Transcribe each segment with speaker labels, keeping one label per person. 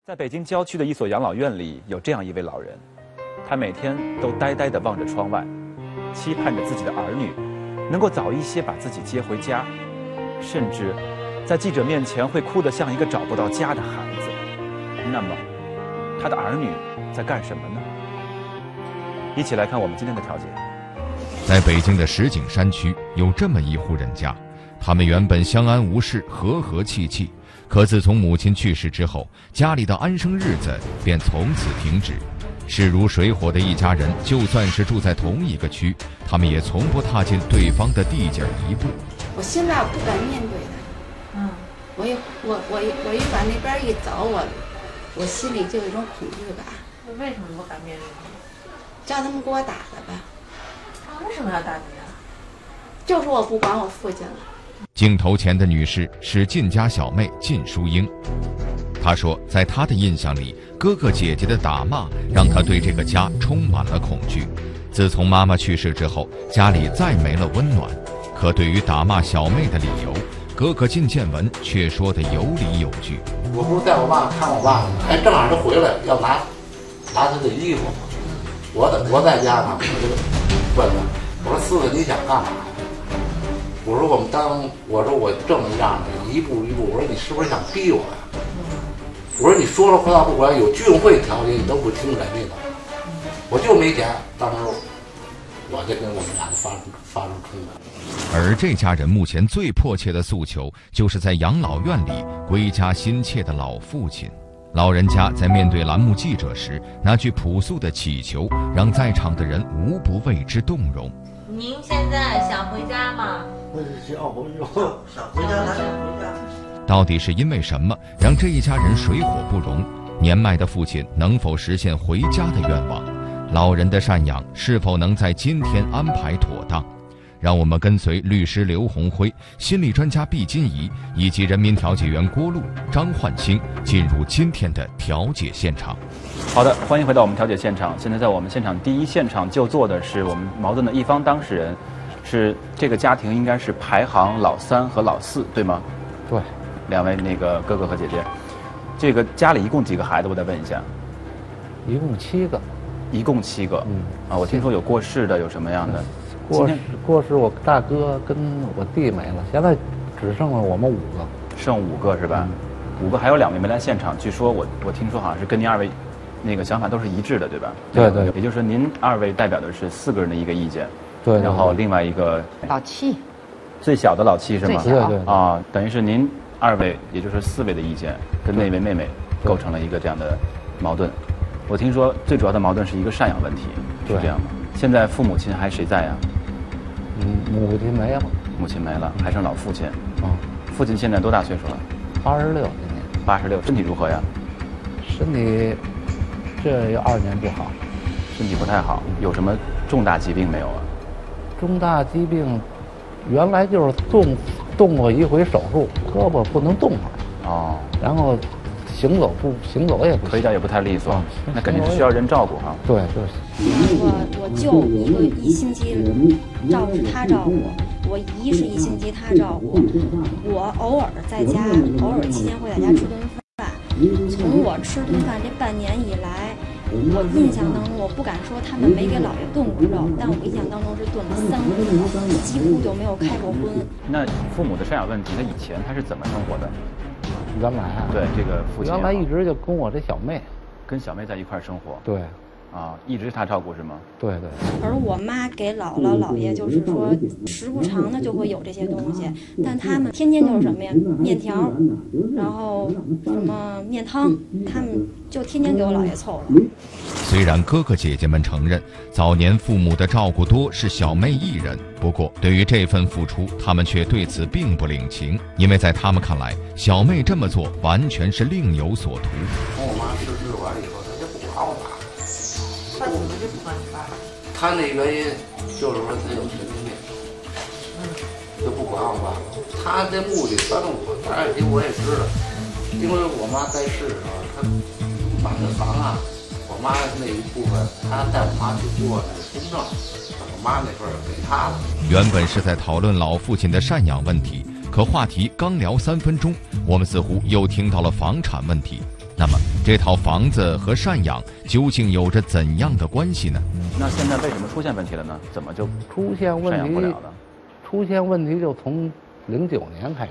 Speaker 1: 在北京郊区的一所养老院里，有这样一位老人，他每天都呆呆地望着窗外，期盼着自己的儿女能够早一些把自己接回家，甚至在记者面前会哭得像一个找不到家的孩子。那么，他的儿女在干什么呢？一起来看我们今天的调解。
Speaker 2: 在北京的石景山区，有这么一户人家，他们原本相安无事，和和气气。可自从母亲去世之后，家里的安生日子便从此停止。势如水火的一家人，就算是住在同一个区，他们也从不踏进对方的地界一步。
Speaker 3: 我现在不敢面对他，我一往那边一走，我心里就有一种恐惧感。
Speaker 4: 为什么不敢面对他？
Speaker 3: 叫他们给我打了吧。
Speaker 4: 为什么要打你啊？
Speaker 3: 就说我不管我父亲了。
Speaker 2: 镜头前的女士是靳家小妹靳淑英，她说，在她的印象里，哥哥姐姐的打骂让她对这个家充满了恐惧。自从妈妈去世之后，家里再没了温暖。可对于打骂小妹的理由，哥哥靳建文却说得有理有据。
Speaker 5: 我不是带我爸看我爸，哎，正好他回来要拿他的衣服，我在家呢，我就问他，我说四子你想干嘛？我说我这么让你一步一步，我说你是不是想逼我呀？我说你说了话不管，有居委会调解你都不听人家的，我就没钱。当时我就跟我们俩发生冲突。
Speaker 2: 而这家人目前最迫切的诉求，就是在养老院里归家心切的老父亲。老人家在面对栏目记者时，那句朴素的祈求，让在场的人无不为之动容。
Speaker 4: 您现在想回家吗？
Speaker 5: 我想回家，还想回家。
Speaker 2: 到底是因为什么让这一家人水火不容？年迈的父亲能否实现回家的愿望？老人的赡养是否能在今天安排妥当？让我们跟随律师刘红辉、心理专家毕金怡以及人民调解员郭璐、张焕清进入今天的调解现场。
Speaker 1: 好的，欢迎回到我们调解现场。现在在我们现场第一现场就坐的是我们矛盾的一方当事人，是这个家庭应该是排行老3和老4，对吗？
Speaker 6: 对，
Speaker 1: 两位那个哥哥和姐姐。这个家里一共几个孩子？我再问一下。
Speaker 6: 一共7个。
Speaker 1: 一共7个。我听说有过世的，有什么样的？
Speaker 6: 过世，我大哥跟我弟没了，现在只剩了我们5个。
Speaker 1: 剩5个是吧？5个，还有2位没来现场。据说我听说好像是跟您2位那个想法都是一致的，对吧？
Speaker 6: 对。
Speaker 1: 也就是说，您2位代表的是4个人的一个意见。
Speaker 6: 对。
Speaker 1: 然后另外一个
Speaker 3: 老7，
Speaker 1: 最小的老7是吗？
Speaker 6: 对。
Speaker 1: 啊，等于是您2位，也就是4位的意见，跟那位妹妹构成了一个这样的矛盾。我听说最主要的矛盾是一个赡养问题，是这样吗？现在父母亲还谁在呀？
Speaker 6: 母亲没了。
Speaker 1: 母亲没了，还剩老父亲。父亲现在多大岁数了
Speaker 6: ？86，今年。
Speaker 1: 86，身体如何呀？
Speaker 6: 身体这有2年不好，
Speaker 1: 身体不太好。有什么重大疾病没有啊？
Speaker 6: 重大疾病，原来就是动过一回手术，胳膊不能动了。然后行走也不行，
Speaker 1: 腿脚也不太利索，那肯定是需要人照顾哈。
Speaker 6: 对。
Speaker 7: 我舅一个1星期他照顾，我姨是1星期他照顾，我偶尔在家，偶尔期间会在家吃顿饭。从我吃顿饭这半年以来，我印象当中，我不敢说他们没给姥爷炖过肉，但我印象当中是炖了3回肉，几乎就没有开过荤。
Speaker 1: 那父母的赡养问题，他以前他是怎么生活的？
Speaker 6: 原来
Speaker 1: 对这个父亲
Speaker 6: 原来一直就跟我这小妹，
Speaker 1: 跟小妹在一块生活。
Speaker 6: 对。
Speaker 1: 一直是他照顾是吗？
Speaker 6: 对。
Speaker 7: 而我妈给姥姥姥爷就是说时不常的就会有这些东西，但他们天天就是什么呀，面条，然后什么面汤，他们就天天给我姥爷凑合。
Speaker 2: 虽然哥哥姐姐们承认早年父母的照顾多是小妹一人，不过对于这份付出，他们却对此并不领情，因为在他们看来，小妹这么做完全是另有所图。
Speaker 5: 我妈逝世完了以后，他就不管我爸。
Speaker 4: 他怎么就不管你爸？
Speaker 5: 他那原因就是说他有神经病，就不管我爸。他的目的，反正我也知道，因为我妈在世的时候，他买的房啊，我妈那一部分，他带我妈去做那个公证，我妈那份给他了。
Speaker 2: 原本是在讨论老父亲的赡养问题，可话题刚聊3分钟，我们似乎又听到了房产问题。 那么，这套房子和赡养究竟有着怎样的关系呢？
Speaker 1: 那现在为什么出现问题了呢？怎么就
Speaker 6: 出现问
Speaker 1: 赡养不了
Speaker 6: 题？
Speaker 1: 呢？
Speaker 6: 出现问题就从09年开始。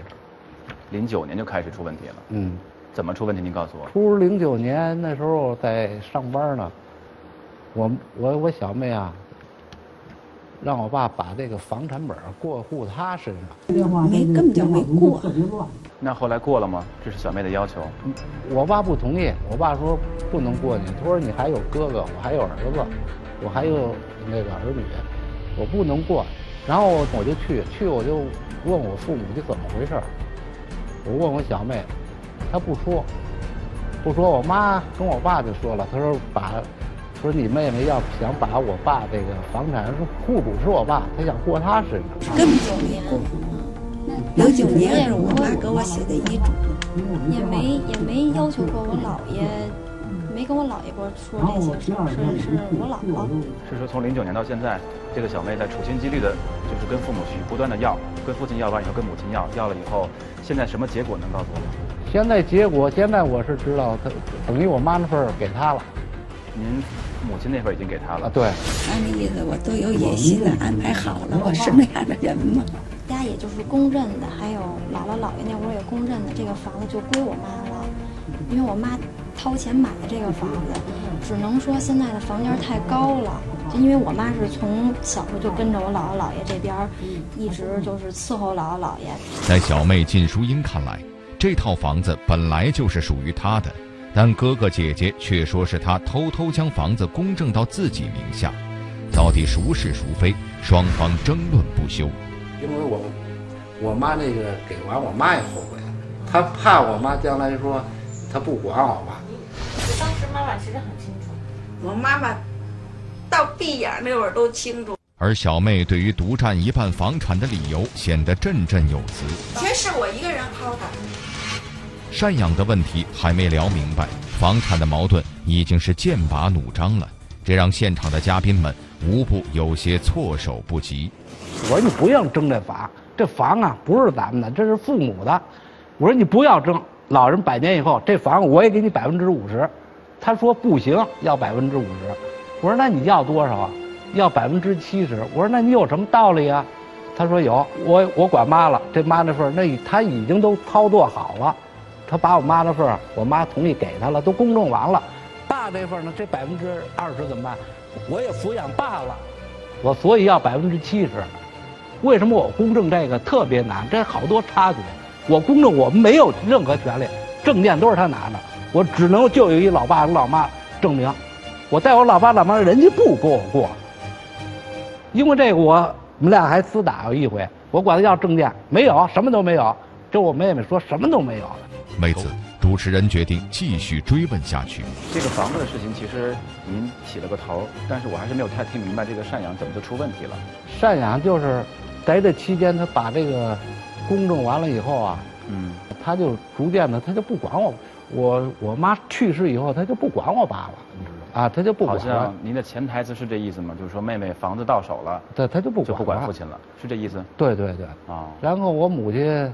Speaker 1: 09年就开始出问题了。
Speaker 6: 嗯。
Speaker 1: 怎么出问题？您告诉我。
Speaker 6: 初09年那时候在上班呢，我小妹啊，让我爸把这个房产本过户他身上，
Speaker 3: 根本就没过。
Speaker 1: 那后来过了吗？这是小妹的要求。
Speaker 6: 我爸不同意，我爸说不能过你，他说你还有哥哥，我还有儿子，我还有那个儿女，我不能过。然后我就去我就问我父母就怎么回事，我问我小妹，她不说，我妈跟我爸就说了，她说你妹妹要想把我爸这个房产户主是我爸，她想过他身上，
Speaker 3: 根本就没过。09年是我妈给我写的遗嘱，
Speaker 7: 也没要求过我姥爷，没跟我姥爷过说这些事儿，是我姥姥。
Speaker 1: 是说从09年到现在，这个小妹在处心积虑的，就是跟父母去不断的要，跟父亲要完以后跟母亲要了以后，现在什么结果能告诉我吗？
Speaker 6: 现在我是知道，等于我妈那份儿给他了。
Speaker 1: 您母亲那份已经给他了。
Speaker 6: 对。
Speaker 3: 他那意思我都有野心的安排好了，我是那样的人吗？
Speaker 7: 家也就是公认的，还有姥姥姥爷那会儿也公认的，这个房子就归我妈了，因为我妈掏钱买的这个房子，只能说现在的房价太高了，就因为我妈是从小时候就跟着我姥姥姥爷这边，一直就是伺候姥姥姥爷。
Speaker 2: 在小妹靳淑英看来，这套房子本来就是属于她的，但哥哥姐姐却说是她偷偷将房子公证到自己名下，到底孰是孰非，双方争论不休。
Speaker 6: 因为我妈那个给完，我妈也后悔了，她怕我妈将来说她不管我吧。
Speaker 4: 当时妈妈其实很清楚，
Speaker 3: 我妈妈到闭眼那会儿都清楚。
Speaker 2: 而小妹对于独占一半房产的理由显得振振有词。
Speaker 3: 全是我一个人薅的。
Speaker 2: 赡养的问题还没聊明白，房产的矛盾已经是剑拔弩张了，这让现场的嘉宾们无不有些措手不及。
Speaker 6: 我说你不要争这房啊不是咱们的，这是父母的。我说你不要争，老人100年以后这房我也给你50%。他说不行，要50%。我说那你要多少啊？要70%。我说那你有什么道理啊？他说有，我管妈了，这妈那份那他已经都操作好了，他把我妈那份我妈同意给他了，都公证完了。爸这份呢，这20%怎么办？我也抚养爸了，我所以要70%。为什么我公证这个特别难？这好多插曲。我公证我没有任何权利，证件都是他拿的，我只能就有一老爸老妈证明。我带我老爸老妈，人家不给我过，因为这个我们俩还厮打过一回。我管他要证件，没有，什么都没有。这我妹妹说什么都没有。
Speaker 2: 为此，主持人决定继续追问下去。
Speaker 1: 这个房子的事情其实您起了个头，但是我还是没有太听明白这个赡养怎么就出问题了。
Speaker 6: 赡养就是在这期间，他把这个公证完了以后啊，他就逐渐的他就不管我妈去世以后，他就不管我爸了，你知道吗？啊，他就不管了。
Speaker 1: 好像您的潜台词是这意思吗？就是说妹妹房子到手了，
Speaker 6: 对，他就不
Speaker 1: 管父亲了，是这意思？
Speaker 6: 对啊。然后我母亲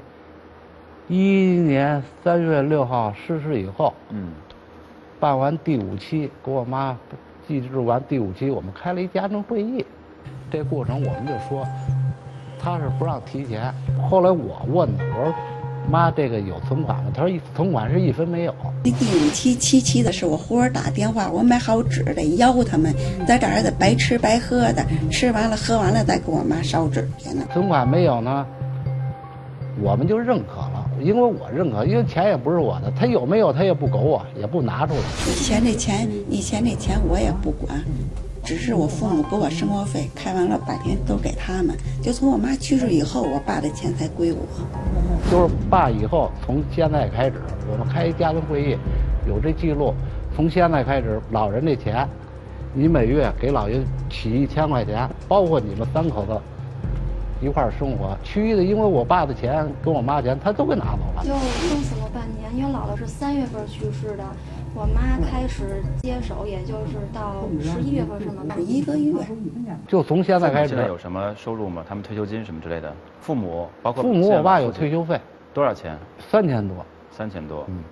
Speaker 6: 11年3月6号逝世以后，办完第5期，给我妈祭祀完第5期，我们开了一家庭会议。这过程我们就说，他是不让提钱。后来我问他，我说妈，这个有存款吗？他说存款是1分没有。
Speaker 3: 第5期7期的时候，我忽然打电话，我买好纸的要他们在这儿的白吃白喝的，吃完了喝完了再给我妈烧纸去呢。
Speaker 6: 存款没有呢，我们就认可了，因为我认可，因为钱也不是我的，他有没有他也不给我，也不拿出来。
Speaker 3: 以前这钱我也不管，只是我父母给我生活费，开完了8天都给他们。就从我妈去世以后，我爸的钱才归我。
Speaker 6: 就是爸以后从现在开始，我们开一家庭会议，有这记录。从现在开始，老人这钱，你每月给老爷起1000块钱，包括你们3口子一块儿生活。其余的，因为我爸的钱跟我妈钱，他都给拿走了。
Speaker 7: 就弄死了半年，因为姥姥是3月份去世的，我妈开始接手，也就是到11月份是吗
Speaker 3: ？1个月。
Speaker 6: 就从现在开始。
Speaker 1: 现在有什么收入吗？他们退休金什么之类的？父母包括
Speaker 6: 父母，我爸有退休费，
Speaker 1: 多少钱？
Speaker 6: 3000多。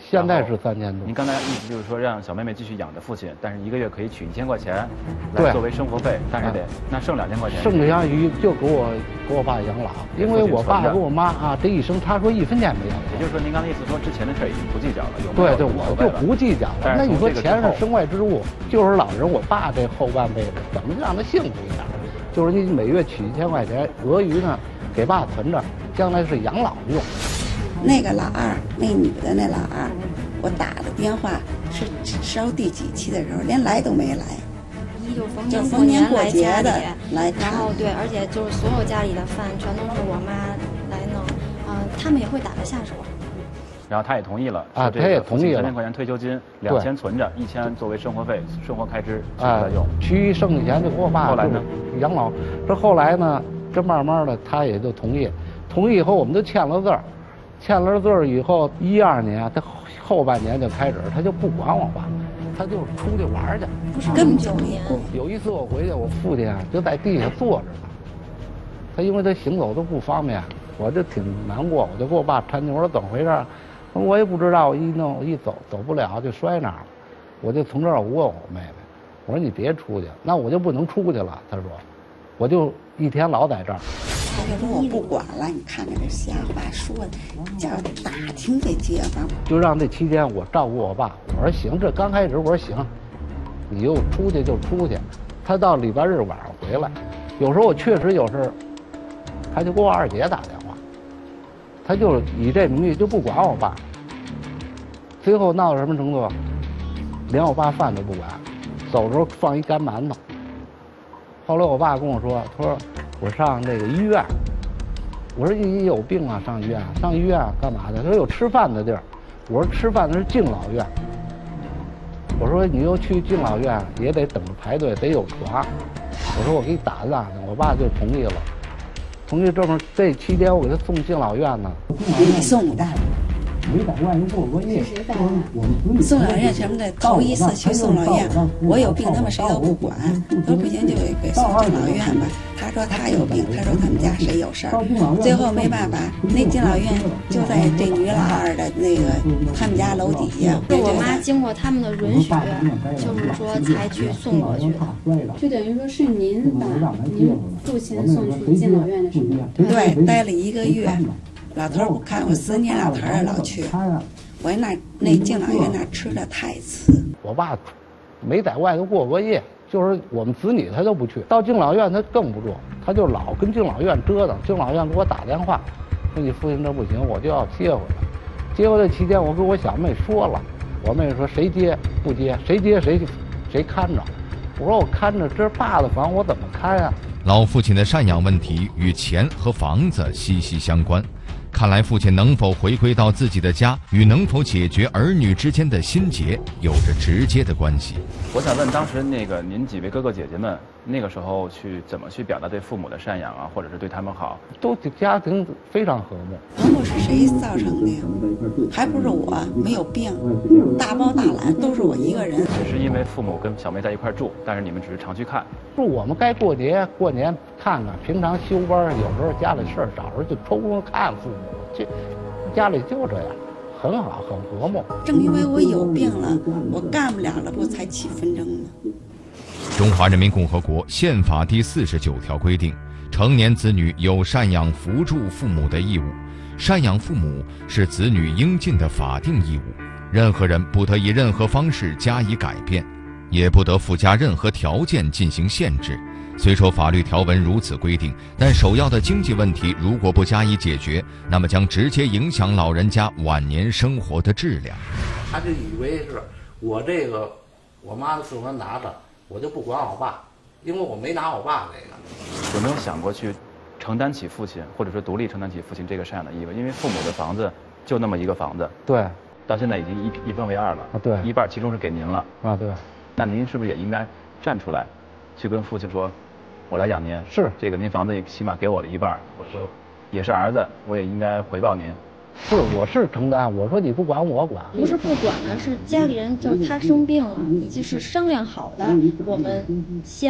Speaker 6: 现在是3000多。
Speaker 1: 您刚才意思就是说让小妹妹继续养着父亲，但是1个月可以取1000块钱来作为生活费，但是得那剩2000块钱。
Speaker 6: 剩下余就给我爸养老，因为我爸跟我妈啊这一生他说1分钱没有。
Speaker 1: 也就是说您刚才意思说之前的事已经不计较了，有
Speaker 6: 对，我就不计较了。那你说钱是身外之物，就是老人我爸这后半辈子怎么让他幸福一点？就是你每月取1000块钱，额余呢给爸存着，将来是养老用。
Speaker 3: 那个老二，那女的那老二，我打的电话是烧第几期的时候，连来都没来。
Speaker 7: 就逢年过节的
Speaker 3: 来，
Speaker 7: 然后对，而且就是所有家里的饭全都是我妈来弄，他们也会打个下手。
Speaker 1: 然后他也同意了
Speaker 6: 啊，他也同意了。
Speaker 1: 3000块钱退休金，2000存着，1000作为生活费、生活开支来用。
Speaker 6: 其余剩下钱就给我爸。
Speaker 1: 后来呢？
Speaker 6: 养老。这后来呢？这慢慢的他也就同意，同意以后我们就签了字儿，签了字儿以后，12年他后半年就开始，他就不管我爸，他就出去玩去，
Speaker 7: 不是
Speaker 3: 根本就没过。
Speaker 6: 有一次我回去，我父亲啊就在地下坐着呢，他因为他行走都不方便，我就挺难过，我就给我爸搀起，我说怎么回事？我也不知道，我一弄一走不了就摔那儿了，我就从这儿问我妹妹，我说你别出去，那我就不能出去了。他说，我就一天老在这儿。
Speaker 3: 他就说我不管了，你看看这瞎话说的，叫打听这街坊。
Speaker 6: 就让这期间我照顾我爸，我说行，这刚开始我说行，你就出去就出去。他到礼拜日晚上回来，有时候我确实有事，他就给我二姐打电话，他就以这名义就不管我爸。最后闹到什么程度？连我爸饭都不管，走的时候放一干馒头。后来我爸跟我说，他说我上这个医院，我说你有病啊，上医院干嘛的？他说有吃饭的地儿，我说吃饭的是敬老院。我说你又去敬老院也得等着排队，得有床。我说我给你打算，我爸就同意了。同意这期间我给他送敬老院呢。
Speaker 3: 给你送的。
Speaker 6: 没在外头过过夜。
Speaker 3: 送老院什么的，头一次去送老院，我有病他们谁都不管，说不行就给送敬老院吧。他说他有病，他说他们家谁有事儿，最后没办法，那敬老院就在这女老二的那个他们家楼底下。
Speaker 7: 是我妈经过他们的允许，就是说才去送过去的。
Speaker 8: 就等于说是您把您父亲送去敬老院的时候，
Speaker 3: 对，待了1个月。老头不看我，4年老头儿老去，我那敬老院那吃的太次。
Speaker 6: 我爸没在外头过过夜，就是我们子女他都不去，到敬老院他更不住，他就老跟敬老院折腾。敬老院给我打电话，说你父亲这不行，我就要接回来。接回来期间，我跟我小妹说了，我妹说谁接不接，谁接谁看着。我说我看着这爸的房，我怎么看啊？
Speaker 2: 老父亲的赡养问题与钱和房子息息相关。看来父亲能否回归到自己的家，与能否解决儿女之间的心结有着直接的关系。
Speaker 1: 我想问，当时您几位哥哥姐姐们那个时候怎么去表达对父母的赡养啊，或者是对他们好？
Speaker 6: 都家庭非常和睦。
Speaker 3: 和睦是谁造成的呀？还不是我没有病，大包大揽都是我一个人。
Speaker 1: 只是因为父母跟小妹在一块住，但是你们只是常去看。
Speaker 6: 不，我们该过年看看，平常休班有时候家里事儿少时候就抽空看父母。这家里就这样，很好，很和睦。
Speaker 3: 正因为我有病了，我干不了了，不才起纷争呢。
Speaker 2: 中华人民共和国宪法第49条规定，成年子女有赡养扶助父母的义务，赡养父母是子女应尽的法定义务，任何人不得以任何方式加以改变，也不得附加任何条件进行限制。虽说法律条文如此规定，但首要的经济问题如果不加以解决，那么将直接影响老人家晚年生活的质量。
Speaker 5: 他就以为是我这个我妈的私文拿着，我就不管我爸，因为我没拿我爸这个。
Speaker 1: 有没有想过去承担起父亲，或者说独立承担起父亲这个赡养的义务？因为父母的房子就那么一个房子，
Speaker 6: 对，
Speaker 1: 到现在已经一分为二了
Speaker 6: 啊，对，
Speaker 1: 一半其中是给您了
Speaker 6: 啊，对。
Speaker 1: 那您是不是也应该站出来，去跟父亲说？我来养您，
Speaker 6: 是
Speaker 1: 这个您房子也起码给我了一半，我说也是儿子，我也应该回报您。
Speaker 6: 是，我是承担，我说你不管我管。
Speaker 7: 不是不管了，是家里人就是他生病了，就是商量好的，我们先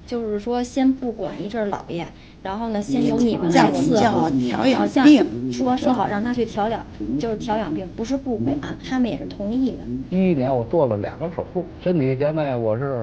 Speaker 7: 就是说先不管一阵姥爷，然后呢，先由你们来伺候，
Speaker 3: 调养
Speaker 7: 像
Speaker 3: 病，
Speaker 7: 说好让他去调养病，不是不管，他们也是同意的。
Speaker 6: 11年我做了2个手术，身体现在我是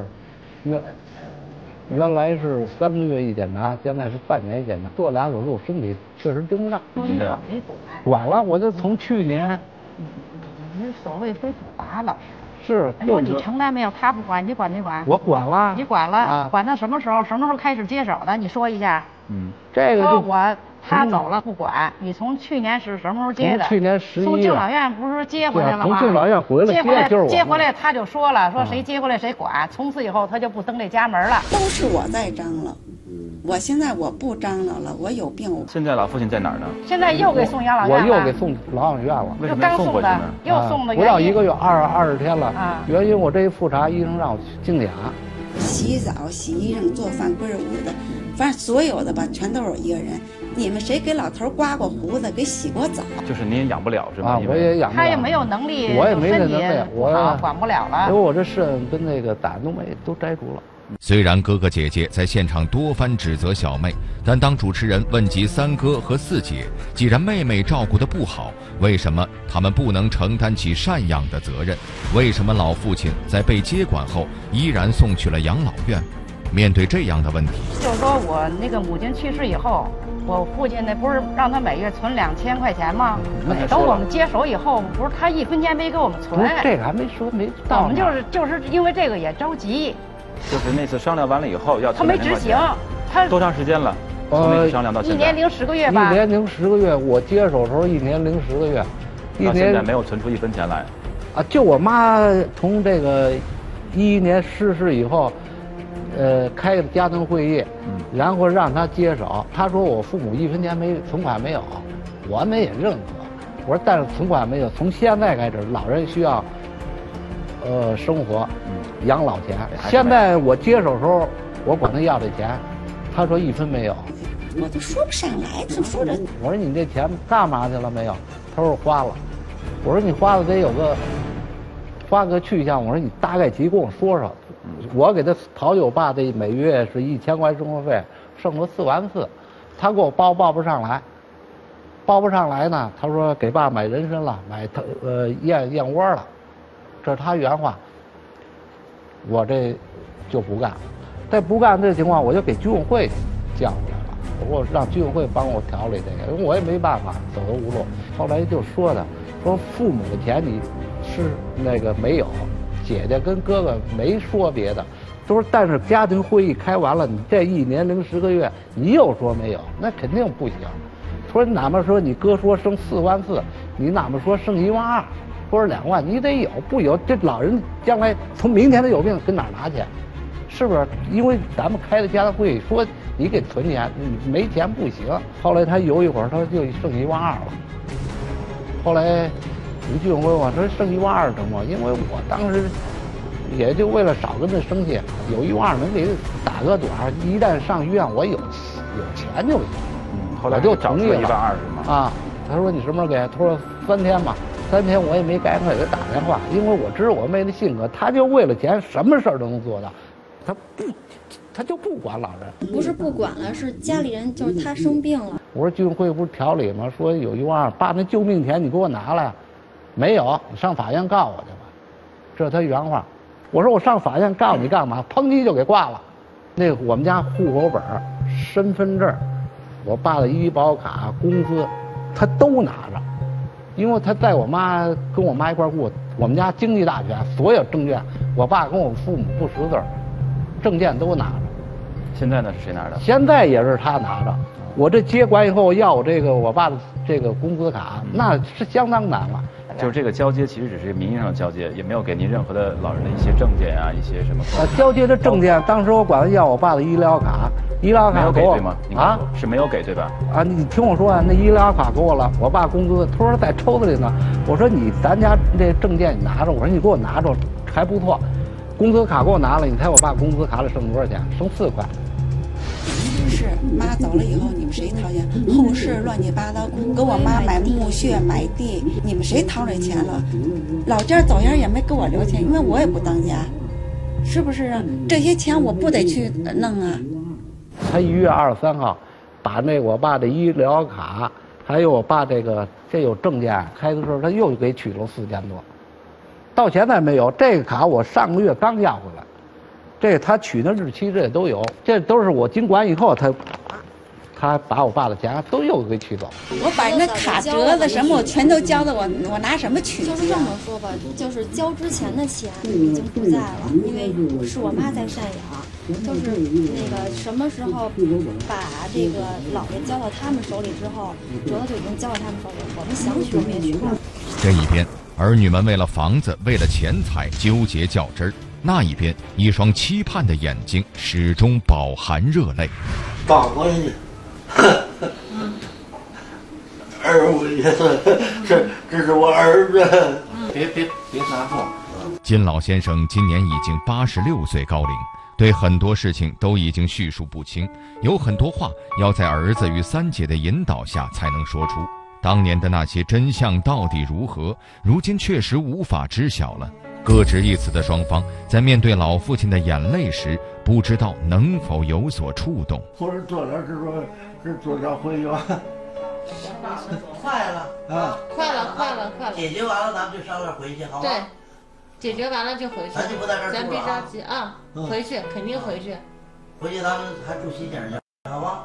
Speaker 6: 原来是3个月一检查，现在是半年一检查，做2手术，身体确实跟不上。管了，我就从去年。
Speaker 9: 你所谓非处罚了。
Speaker 6: 是，
Speaker 9: 说你承担没有？他不管，你管没管？
Speaker 6: 我管了。
Speaker 9: 你管了？
Speaker 6: 啊、
Speaker 9: 管到什么时候？什么时候开始接手的？你说一下。
Speaker 6: 这个就
Speaker 9: 他走了不管，你从去年是什么时候接的？
Speaker 6: 从去年11月。
Speaker 9: 从敬老院不是接回来了吗？
Speaker 6: 从敬老院回来
Speaker 9: 接回来他就说了，说谁接回来谁管，从此以后他就不登这家门了。
Speaker 3: 都是我在张罗。我现在我不张罗了，我有病。
Speaker 1: 现在老父亲在哪儿呢？
Speaker 9: 现在又给送养老院了。
Speaker 6: 我又给送老养院了。
Speaker 1: 为什么要送回去呢？
Speaker 9: 又送的。
Speaker 6: 不到1个月，20天了。原因我这一复查，医生让我静养。
Speaker 3: 洗澡、洗衣裳、做饭、归屋的，反正所有的吧，全都是一个人。你们谁给老头刮过胡子，给洗过澡？
Speaker 1: 就是你也养不了是吧？
Speaker 6: 我也养不了。
Speaker 9: 他也没有能力，
Speaker 6: 我也没这能力，我
Speaker 9: 管不了了。
Speaker 6: 因为我这肾跟那个胆都摘除了。
Speaker 2: 虽然哥哥姐姐在现场多番指责小妹，但当主持人问及3哥和4姐，既然妹妹照顾得不好，为什么他们不能承担起赡养的责任？为什么老父亲在被接管后依然送去了养老院？面对这样的问题，
Speaker 9: 就是说我那个母亲去世以后，我父亲那不是让他每月存2000块钱吗？等我们接手以后，不是他1分钱没给我们存。
Speaker 6: 不是这个还没说没到。
Speaker 9: 我们就是因为这个也着急。
Speaker 1: 就是那次商量完了以后要
Speaker 9: 他没执行，他
Speaker 1: 多长时间了？从那次商量到现在
Speaker 9: 1年零10个月吧。
Speaker 6: 1年零10个月，我接手的时候1年零10个月，
Speaker 1: 到现在没有存出1分钱来。
Speaker 6: 就我妈从这个11年逝世以后，开个家庭会议，然后让他接手。他说我父母1分钱存款没有，我们也认可。我说但是存款没有，从现在开始，老人需要生活。养老钱，现在我接手的时候，我管他要这钱，他说1分没有，
Speaker 3: 我都说不上来，就说这。
Speaker 6: 我说你这钱干嘛去了没有？他说我花了。我说你花了得有花个去向。我说你大概齐跟我说说。我给他讨我爸这每月是1000块生活费，剩了4万4，他给我报不上来，报不上来呢。他说给爸买人参了，买燕窝了，这是他原话。我这就不干，在不干这情况，我就给居委会叫过来了。我让居委会帮我调理这个，因为我也没办法，走投无路。后来就说父母的钱你是那个没有，姐姐跟哥哥没说别的，都说但是家庭会议开完了，你这1年零10个月，你又说没有，那肯定不行。说哪怕说你哥说生4万4，你哪怕说生1万2。或者2万，你得有，不有这老人将来从明天他有病跟哪儿拿钱？是不是？因为咱们开的家庭会议说你给存钱，你没钱不行。后来他犹一会儿，他就剩1万2了。后来你居委会我说剩1万2成吗？因为我当时也就为了少跟他生气，有1万2能给打个短，一旦上医院我有钱就行。
Speaker 1: 后来就同意了1万2是吗？
Speaker 6: 他说你什么时候给？他说3天吧。3天我也没赶快给他打电话，因为我知道我妹的性格，他就为了钱什么事儿都能做到，他就不管老人。
Speaker 7: 不是不管了，是家里人就是他生病了。
Speaker 6: 我说居委会不是调理吗？说有1万2，爸那救命钱你给我拿来，没有，你上法院告我去吧，这是他原话。我说我上法院告你干嘛？砰叽就给挂了。那个我们家户口本、身份证、我爸的医保卡、工资，他都拿着。因为他在跟我妈一块住，我们家经济大权，所有证件，我爸跟我父母不识字，证件都拿着。
Speaker 1: 现在呢是谁拿着？
Speaker 6: 现在也是他拿着。我这接管以后要我爸的这个工资卡，那是相当难了。
Speaker 1: 就是这个交接其实只是名义上的交接，也没有给您任何的老人的一些证件啊，一些什么。
Speaker 6: 交接的证件，当时我管他要我爸的医疗卡，医疗卡
Speaker 1: 给我对吗？是没有给对吧？
Speaker 6: 你听我说啊，那医疗卡给我了，我爸工资，他说在抽屉里呢。我说咱家这证件你拿着，我说你给我拿着还不错，工资卡给我拿了，你猜我爸工资卡里剩多少钱？剩4块。
Speaker 3: 是妈走了以后，你们谁掏钱？后事乱七八糟，给我妈买墓穴、买地，你们谁掏这钱了？老家走样也没给我留钱，因为我也不当家。 是不是啊？这些钱我不得去弄啊？
Speaker 6: 他1月23号，把那我爸的医疗卡，还有我爸这有证件，开的时候他又给取了4000多，到现在没有。这个卡我上个月刚要回来，这他取的日期这也都有，这都是我经管以后他把我爸的钱都又给取走。
Speaker 3: 我把那卡折子什么我全都交的，我拿什么取？
Speaker 7: 就是这么说吧，就是交之前的钱已经不在了，因为是我妈在赡养，就是那个什么时候把这个姥爷交到他们手里之后，折子就已经交到他们手里，我们想取都没取到。
Speaker 2: 这一边，儿女们为了房子、为了钱财纠结较真儿；那一边，一双期盼的眼睛始终饱含热泪。
Speaker 5: 放回去。儿回去，这是我儿子。别难过。
Speaker 2: 金老先生今年已经86岁高龄，对很多事情都已经叙述不清，有很多话要在儿子与三姐的引导下才能说出。当年的那些真相到底如何，如今确实无法知晓了。各执一词的双方，在面对老父亲的眼泪时，不知道能否有所触动。
Speaker 5: 不是做点是说，是做点回去吧。
Speaker 4: 快了
Speaker 5: 啊！
Speaker 4: 快了！
Speaker 10: 解决完了，咱们就上那儿回去，好吗？
Speaker 4: 对，解决完了就回去。
Speaker 10: 咱就不在这儿住了，
Speaker 4: 咱别着急啊，回去肯定回去。
Speaker 10: 回去咱们还住西景去，好吗？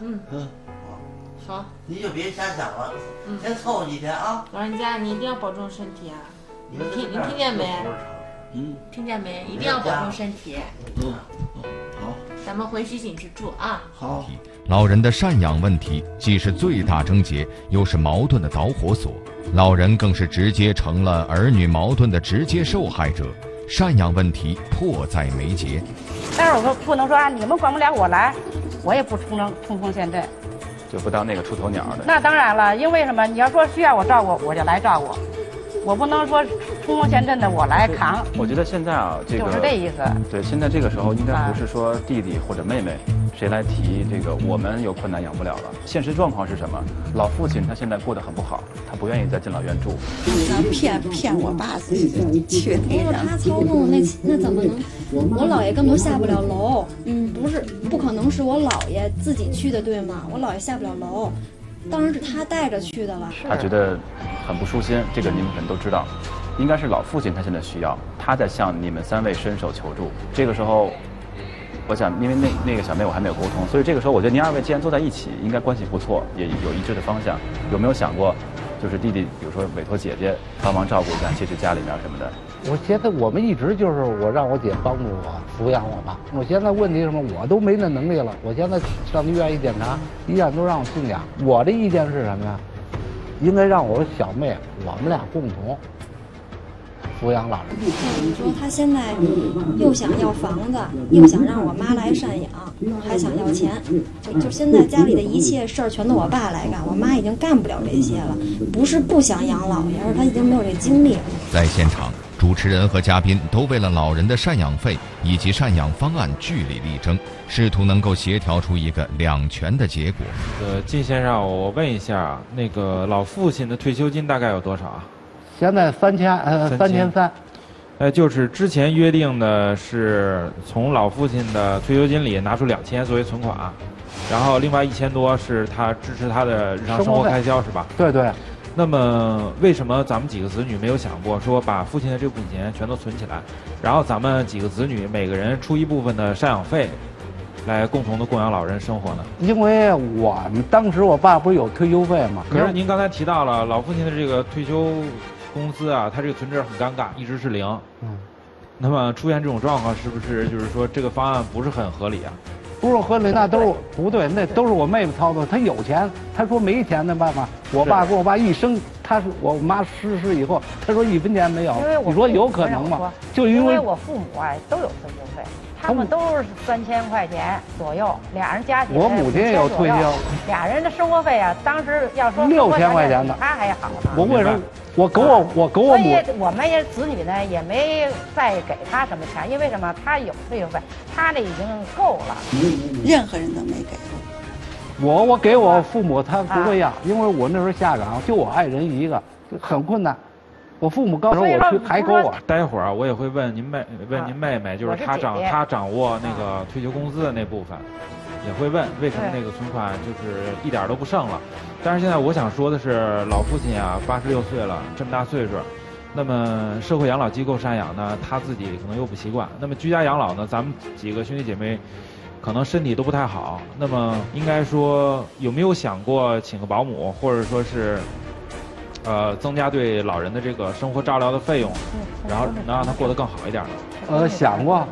Speaker 4: 好。
Speaker 10: 你就别瞎想了，先凑合几天啊。
Speaker 4: 老人家，你一定要保重身体啊！你听见没？听见没？一定要保重身体。
Speaker 10: 好。
Speaker 4: 咱们回西景去住啊。
Speaker 10: 好。
Speaker 2: 老人的赡养问题既是最大症结，又是矛盾的导火索。老人更是直接成了儿女矛盾的直接受害者，赡养问题迫在眉睫。
Speaker 9: 但是我说不能说啊，你们管不了我来，我也不冲锋陷阵，
Speaker 1: 就不当那个出头鸟的。
Speaker 9: 那当然了，因为什么？你要说需要我照顾，我就来照顾。我不能说冲锋陷阵的我来扛。
Speaker 1: 我觉得现在啊，这个
Speaker 9: 就是这意思。
Speaker 1: 对，现在这个时候应该不是说弟弟或者妹妹谁来提这个我们有困难养不了了。现实状况是什么？老父亲他现在过得很不好，他不愿意在敬老院住。
Speaker 3: 骗我爸去那
Speaker 7: 个。他操纵那怎么能？我姥爷根本下不了楼。不可能是我姥爷自己去的，对吗？我姥爷下不了楼。当然是他带着去的了。
Speaker 1: 他觉得很不舒心，这个你们可能都知道。应该是老父亲他现在需要，他在向你们3位伸手求助。这个时候，我想，因为那个小妹我还没有沟通，所以这个时候我觉得您2位既然坐在一起，应该关系不错，也有一致的方向。有没有想过，就是弟弟，比如说委托姐姐帮忙照顾一下，其实家里面什么的？
Speaker 6: 我现在我们一直就是我让我姐帮助我抚养我爸。我现在问题是什么？我都没那能力了。我现在上医院一检查，医院都让我静养。我的意见是什么呀？应该让我小妹我们俩共同抚养老人。
Speaker 7: 你说他现在又想要房子，又想让我妈来赡养，还想要钱，就现在家里的一切事儿全都我爸来干，我妈已经干不了这些了。不是不想养老爷，而是他已经没有这精力了。
Speaker 2: 在现场，主持人和嘉宾都为了老人的赡养费以及赡养方案据理力争，试图能够协调出一个两全的结果。
Speaker 11: 靳先生，我问一下，那个老父亲的退休金大概有多少啊？
Speaker 6: 现在3300。
Speaker 11: 就是之前约定的是从老父亲的退休金里拿出2000作为存款，然后另外1000多是他支持他的日常生活开销，是吧？
Speaker 6: 对对。
Speaker 11: 那么为什么咱们几个子女没有想过说把父亲的这部分钱全都存起来，然后咱们几个子女每个人出一部分的赡养费，来共同的供养老人生活呢？因
Speaker 6: 为我们当时我爸不是有退休费吗？
Speaker 11: 可是您刚才提到了老父亲的这个退休工资啊，他这个存折很尴尬，一直是0。那么出现这种状况，是不是就是说这个方案不是很合理啊？
Speaker 6: 不是合理，那都是不对，那都是我妹妹操作。她有钱，她说没钱的办法。我爸跟我爸一生，他是我妈逝世以后，他说1分钱没有。你说有可能吗？就因为
Speaker 9: 我父母都有退休费，他们都是3000块钱左右，俩人加起来。
Speaker 6: 我母亲也有退休，
Speaker 9: 俩人的生活费啊，当时要说
Speaker 6: 6000块钱的，
Speaker 9: 他还好呢。
Speaker 6: 我为什么？我给我母，
Speaker 9: 我们也子女呢也没再给他什么钱，因为什么？他有退休费，他这已经够了。
Speaker 3: 任何人都没给。
Speaker 6: 我给我父母他不会要，因为我那时候下岗，就我爱人一个，很困难。 我父母告诉我去海口啊。
Speaker 11: 待会儿我也会问您妹妹，就是她掌握那个退休工资的那部分，也会问为什么那个存款就是一点都不剩了。但是现在我想说的是，老父亲啊，86岁了，这么大岁数，那么社会养老机构赡养呢，他自己可能又不习惯。那么居家养老呢，咱们几个兄弟姐妹可能身体都不太好，那么应该说有没有想过请个保姆，或者说是增加对老人的这个生活照料的费用，然后能让他过得更好一点呢？
Speaker 6: 想过，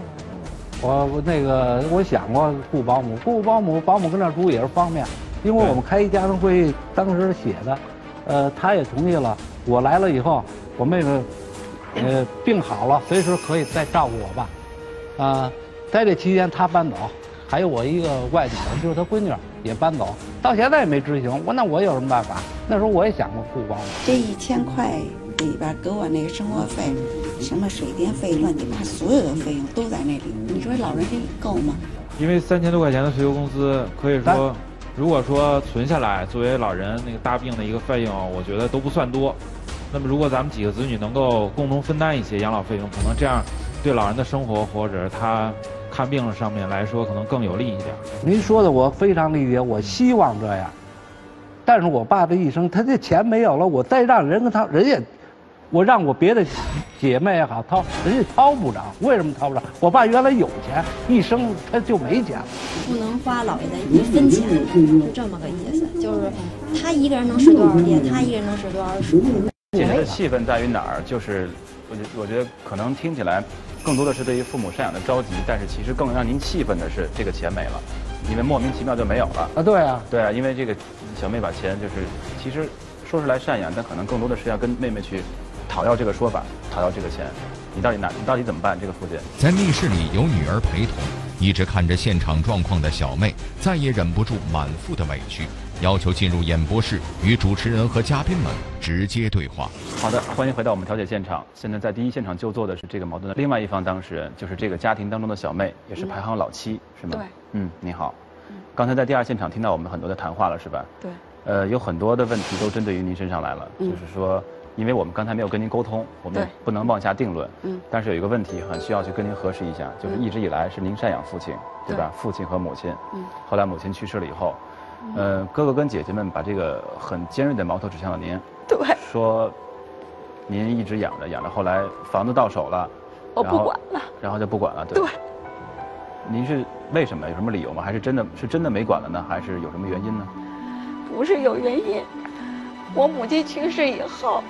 Speaker 6: 我想过雇保姆，保姆跟那儿住也是方便，因为我们开一家庭会议，当时写的，他也同意了。我来了以后，我妹妹病好了，随时可以再照顾我吧，在这期间他搬走。还有我一个外女儿，就是他闺女也搬走，到现在也没执行。那我有什么办法？那时候我也想过雇保姆。
Speaker 3: 这1000块里边给我那个生活费，什么水电费、乱七八糟所有的费用都在那里。你说老人这够吗？
Speaker 11: 因为3000多块钱的退休工资，可以说，如果说存下来作为老人那个大病的一个费用，我觉得都不算多。那么如果咱们几个子女能够共同分担一些养老费用，可能这样对老人的生活或者他看病上面来说，可能更有利一点。
Speaker 6: 您说的我非常理解，我希望这样。但是我爸这一生，他这钱没有了，我再让人跟他，人家，我让我别的姐妹也好掏，人家掏不着。为什么掏不着？我爸原来有钱，一生他就没钱了。
Speaker 7: 不能花姥爷的一分钱，是这么个意思。就是他一个人能使多少电，他一个人能使多少水。
Speaker 1: 现在的气氛在于哪儿？就是我觉得可能听起来更多的是对于父母赡养的着急，但是其实更让您气愤的是这个钱没了，因为莫名其妙就没有了
Speaker 6: 啊！对啊，
Speaker 1: 对啊，因为这个小妹把钱就是其实说是来赡养，但可能更多的是要跟妹妹去讨要这个说法，讨要这个钱。你到底怎么办？这个父亲
Speaker 2: 在密室里有女儿陪同，一直看着现场状况的小妹再也忍不住满腹的委屈，要求进入演播室与主持人和嘉宾们直接对话。
Speaker 1: 好的，欢迎回到我们调解现场。现在在第一现场就坐的是这个矛盾的另外一方当事人，就是这个家庭当中的小妹，也是排行老7，是吗？
Speaker 3: 对。
Speaker 1: 你好。刚才在第2现场听到我们很多的谈话了，是吧？
Speaker 3: 对。
Speaker 1: 有很多的问题都针对于您身上来了，就是说，因为我们刚才没有跟您沟通，我们不能妄下定论。但是有一个问题很需要去跟您核实一下，就是一直以来是您赡养父亲，对吧？父亲和母亲。后来母亲去世了以后。哥哥跟姐姐们把这个很尖锐的矛头指向了您，
Speaker 3: 对，
Speaker 1: 说您一直养着，后来房子到手了，
Speaker 3: 我不管了，
Speaker 1: 然后就不管了，对。您是为什么？有什么理由吗？还是真的没管了呢？还是有什么原因呢？
Speaker 3: 不是有原因，我母亲去世以后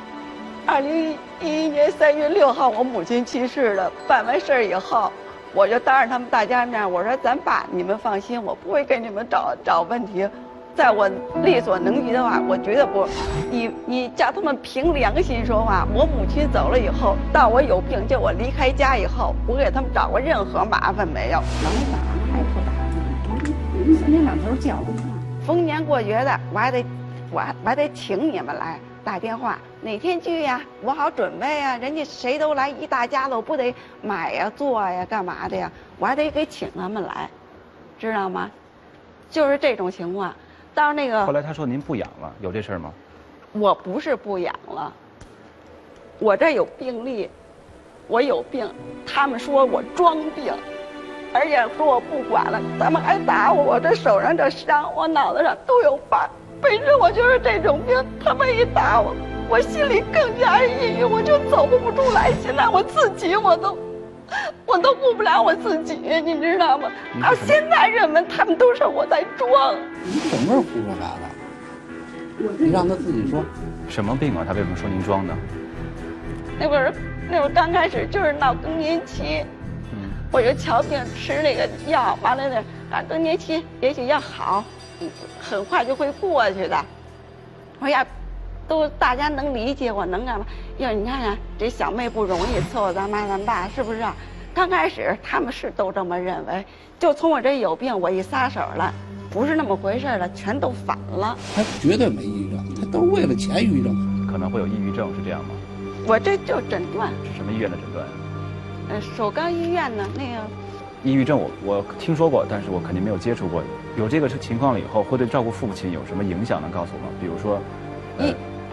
Speaker 3: ，2011年3月6号我母亲去世了，办完事儿以后。我就当着他们大家面，我说咱爸，你们放心，我不会给你们找问题，在我力所能及的话，我绝对不。你叫他们凭良心说话。我母亲走了以后，到我有病，就我离开家以后，我给他们找过任何麻烦没有。
Speaker 9: 老哪还不打？你3天2头叫我。
Speaker 3: 逢年过节的，我还得请你们来。打电话哪天去呀？我好准备呀。人家谁都来，一大家子，我不得买呀、做呀、干嘛的呀？我还得给请他们来，知道吗？就是这种情况。到那个
Speaker 1: 后来他说您不养了，有这事儿吗？
Speaker 3: 我不是不养了，我这有病历，我有病，他们说我装病，而且说我不管了，他们还打我，我这手上这伤，我脑袋上都有疤。本身我就是这种病，他们一打我，我心里更加抑郁，我就走不出来。现在我自己我都顾不了我自己，你知道吗？到现在人们他们都说我在装。
Speaker 6: 你什么时候胡说八道？你让他自己说。
Speaker 1: 什么病啊？他为什么说您装呢？
Speaker 3: 那会儿刚开始就是闹更年期，我就瞧病吃那个药，完了呢，更年期也许要好。很快就会过去的，我要都大家能理解我，能干嘛？要你看看这小妹不容易伺候咱妈咱爸，是不是啊？刚开始他们是都这么认为，就从我这有病，我一撒手了，不是那么回事了，全都反了。
Speaker 6: 他绝对没抑郁症，他都是为了钱抑郁症。
Speaker 1: 可能会有抑郁症，是这样吗？
Speaker 3: 我这就诊断
Speaker 1: 是什么医院的诊断？
Speaker 3: 首钢医院的那个。
Speaker 1: 抑郁症我听说过，但是我肯定没有接触过。有这个情况了以后，会对照顾父亲有什么影响呢？告诉我们，比如说，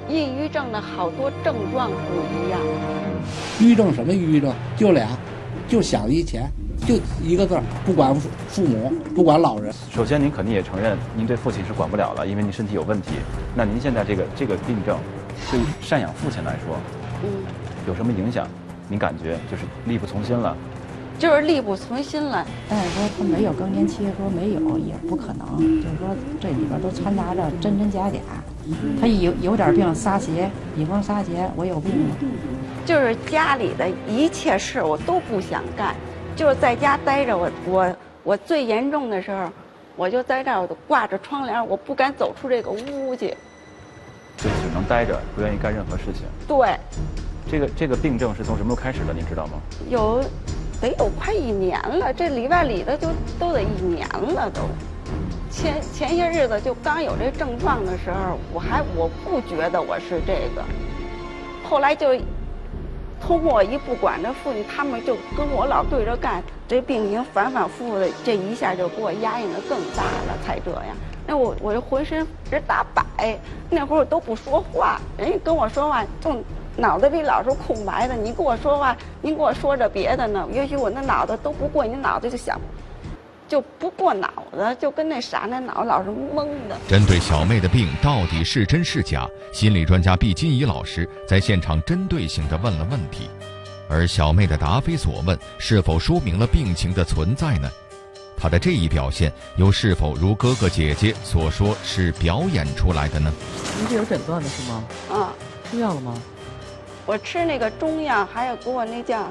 Speaker 12: 抑郁症的好多症状不一样。
Speaker 6: 抑郁症什么抑郁症？就俩，就想一钱，就一个字儿，不管父母，不管老人。
Speaker 1: 首先，您肯定也承认您对父亲是管不了了，因为您身体有问题。那您现在这个病症，对赡养父亲来说，有什么影响？您感觉就是力不从心了？
Speaker 12: 就是力不从心了。
Speaker 9: 但是说他没有更年期，说没有也不可能，就是说这里边都掺杂着真真假假。他有点病撒邪，以风撒邪，我有病了。
Speaker 12: 就是家里的一切事我都不想干，就是在家待着。我最严重的时候，我就在这儿，我就挂着窗帘，我不敢走出这个屋去。
Speaker 1: 就只能待着，不愿意干任何事情。
Speaker 12: 对。
Speaker 1: 这个病症是从什么时候开始的？您知道吗？
Speaker 12: 得有快1年了，这里外里的就都得1年了都。前些日子就刚有这症状的时候，我不觉得我是这个，后来就通过我一不管着父亲，他们就跟我老对着干，这病情反反复复的，这一下就给我压抑的更大了，才这样。那我这浑身直打摆，那会儿我都不说话，人家跟我说话就脑子里老是空白的。你跟我说话，您给我说着别的呢，也许我那脑子都不过，你脑子就不过脑子，就跟那傻那脑老是懵的。
Speaker 2: 针对小妹的病到底是真是假，心理专家毕金怡老师在现场针对性地问了问题，而小妹的答非所问是否说明了病情的存在呢？她的这一表现又是否如哥哥姐姐所说是表演出来的呢？
Speaker 13: 您是有诊断的是吗？
Speaker 12: 啊，
Speaker 13: 吃药了吗？
Speaker 12: 我吃那个中药，还有给我那叫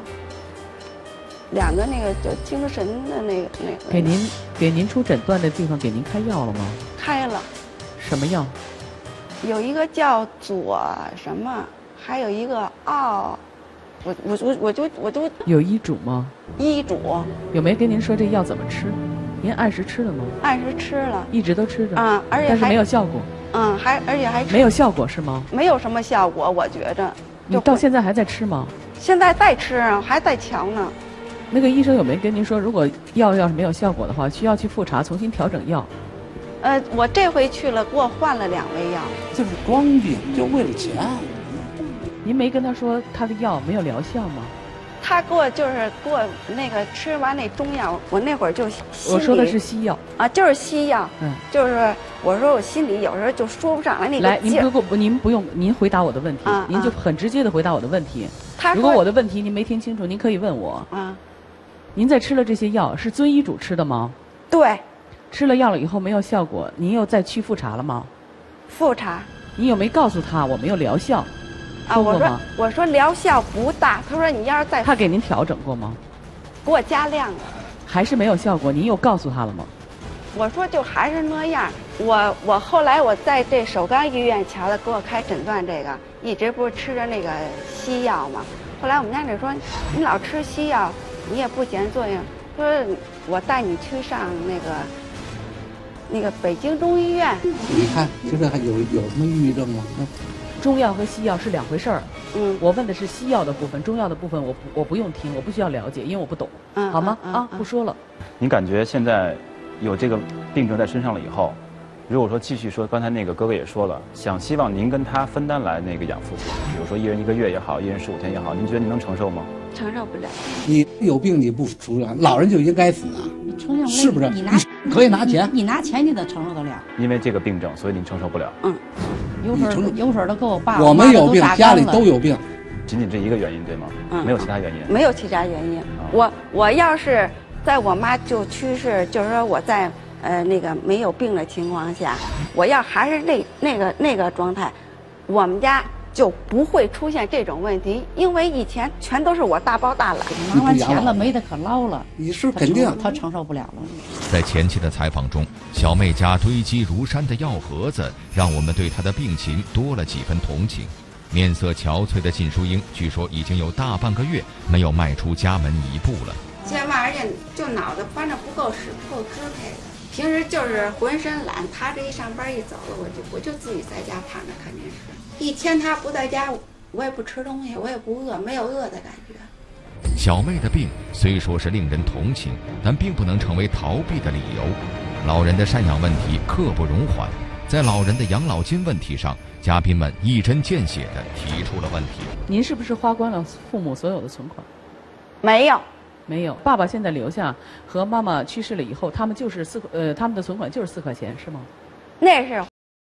Speaker 12: 2个那个就精神的那个。给您出诊断的地方给您开药了吗？开了。
Speaker 13: 什么药？
Speaker 12: 有一个叫左什么，还有一个我就
Speaker 13: 有医嘱吗？
Speaker 12: 医嘱
Speaker 13: 有没跟您说这药怎么吃？您按时吃了吗？
Speaker 12: 按时吃了，
Speaker 13: 一直都吃着
Speaker 12: 啊，而且
Speaker 13: 但是没有效果。
Speaker 12: 而且还
Speaker 13: 没有效果是吗？
Speaker 12: 没有什么效果，我觉着。
Speaker 13: 你到现在还在吃吗？
Speaker 12: 现在在吃啊，还在瞧呢。
Speaker 13: 那个医生有没有跟您说，如果药要是没有效果的话，需要去复查，重新调整药？
Speaker 12: 我这回去了，给我换了2味药。
Speaker 6: 这是装病，就为了钱。
Speaker 13: 您没跟他说他的药没有疗效吗？
Speaker 12: 他给我那个吃完那中药，我那会儿就
Speaker 13: 我说的是西药
Speaker 12: 啊，就是西药。就是我说我心里有时候就说不上来那个劲儿。
Speaker 13: 来，您不用，您回答我的问题，您就很直接的回答我的问题。如果我的问题您没听清楚，您可以问我。您在吃了这些药是遵医嘱吃的吗？
Speaker 12: 对。
Speaker 13: 吃了药了以后没有效果，您又再去复查了吗？
Speaker 12: 复查。
Speaker 13: 你有没有告诉他我没有疗效？
Speaker 12: 我说疗效不大，他说你要是再
Speaker 13: 他给您调整过吗？
Speaker 12: 给我加量了，
Speaker 13: 还是没有效果？您又告诉他了吗？
Speaker 12: 我说就还是那样。我后来我在这首钢医院瞧的，给我开诊断这个，一直不是吃着那个西药嘛。后来我们家里说你老吃西药，你也不显作用，说我带你去上那个北京中医院。
Speaker 6: 你看，就这还有什么抑郁症吗？
Speaker 13: 中药和西药是2回事儿。我问的是西药的部分，中药的部分我不用听，我不需要了解，因为我不懂，好吗？不说了。
Speaker 1: 您感觉现在有这个病症在身上了以后，如果说继续说，刚才那个哥哥也说了，希望您跟他分担来那个养父亲，比如说1人1个月也好，1人15天也好，您觉得您能承受吗？
Speaker 12: 承受不了。
Speaker 6: 你有病你不出院，老人就应该死啊！是不是？你可以拿钱，
Speaker 9: 你拿钱你都承受得了。
Speaker 1: 因为这个病症，所以您承受不了。
Speaker 9: 有水都给我爸。
Speaker 6: 我们有病，家里都有病。
Speaker 1: 仅仅这一个原因对吗？没有其他原因。
Speaker 12: 没有其他原因。我要是在我妈就去世，就是说我在那个没有病的情况下，我要还是那个状态，我们家就不会出现这种问题，因为以前全都是我大包大揽，
Speaker 9: 拿完钱了没得可捞了。
Speaker 6: 你是肯定
Speaker 9: 他承受不了了。
Speaker 2: 在前期的采访中，小妹家堆积如山的药盒子，让我们对她的病情多了几分同情。面色憔悴的靳淑英，据说已经有大半个月没有迈出家门1步了。
Speaker 12: 这玩意儿就脑子反正不够使，不够支配的。平时就是浑身懒，他这一上班一走了，我就自己在家躺着看电视。一天他不在家，我也不吃东西，我也不饿，没有饿的感觉。
Speaker 2: 小妹的病虽说是令人同情，但并不能成为逃避的理由。老人的赡养问题刻不容缓， 在老人的养老金问题上，嘉宾们一针见血地提出了问题。
Speaker 13: 您是不是花光了父母所有的存款？
Speaker 12: 没有，
Speaker 13: 没有。爸爸现在留下和妈妈去世了以后，他们就是他们的存款就是4块钱，是吗？
Speaker 12: 那是。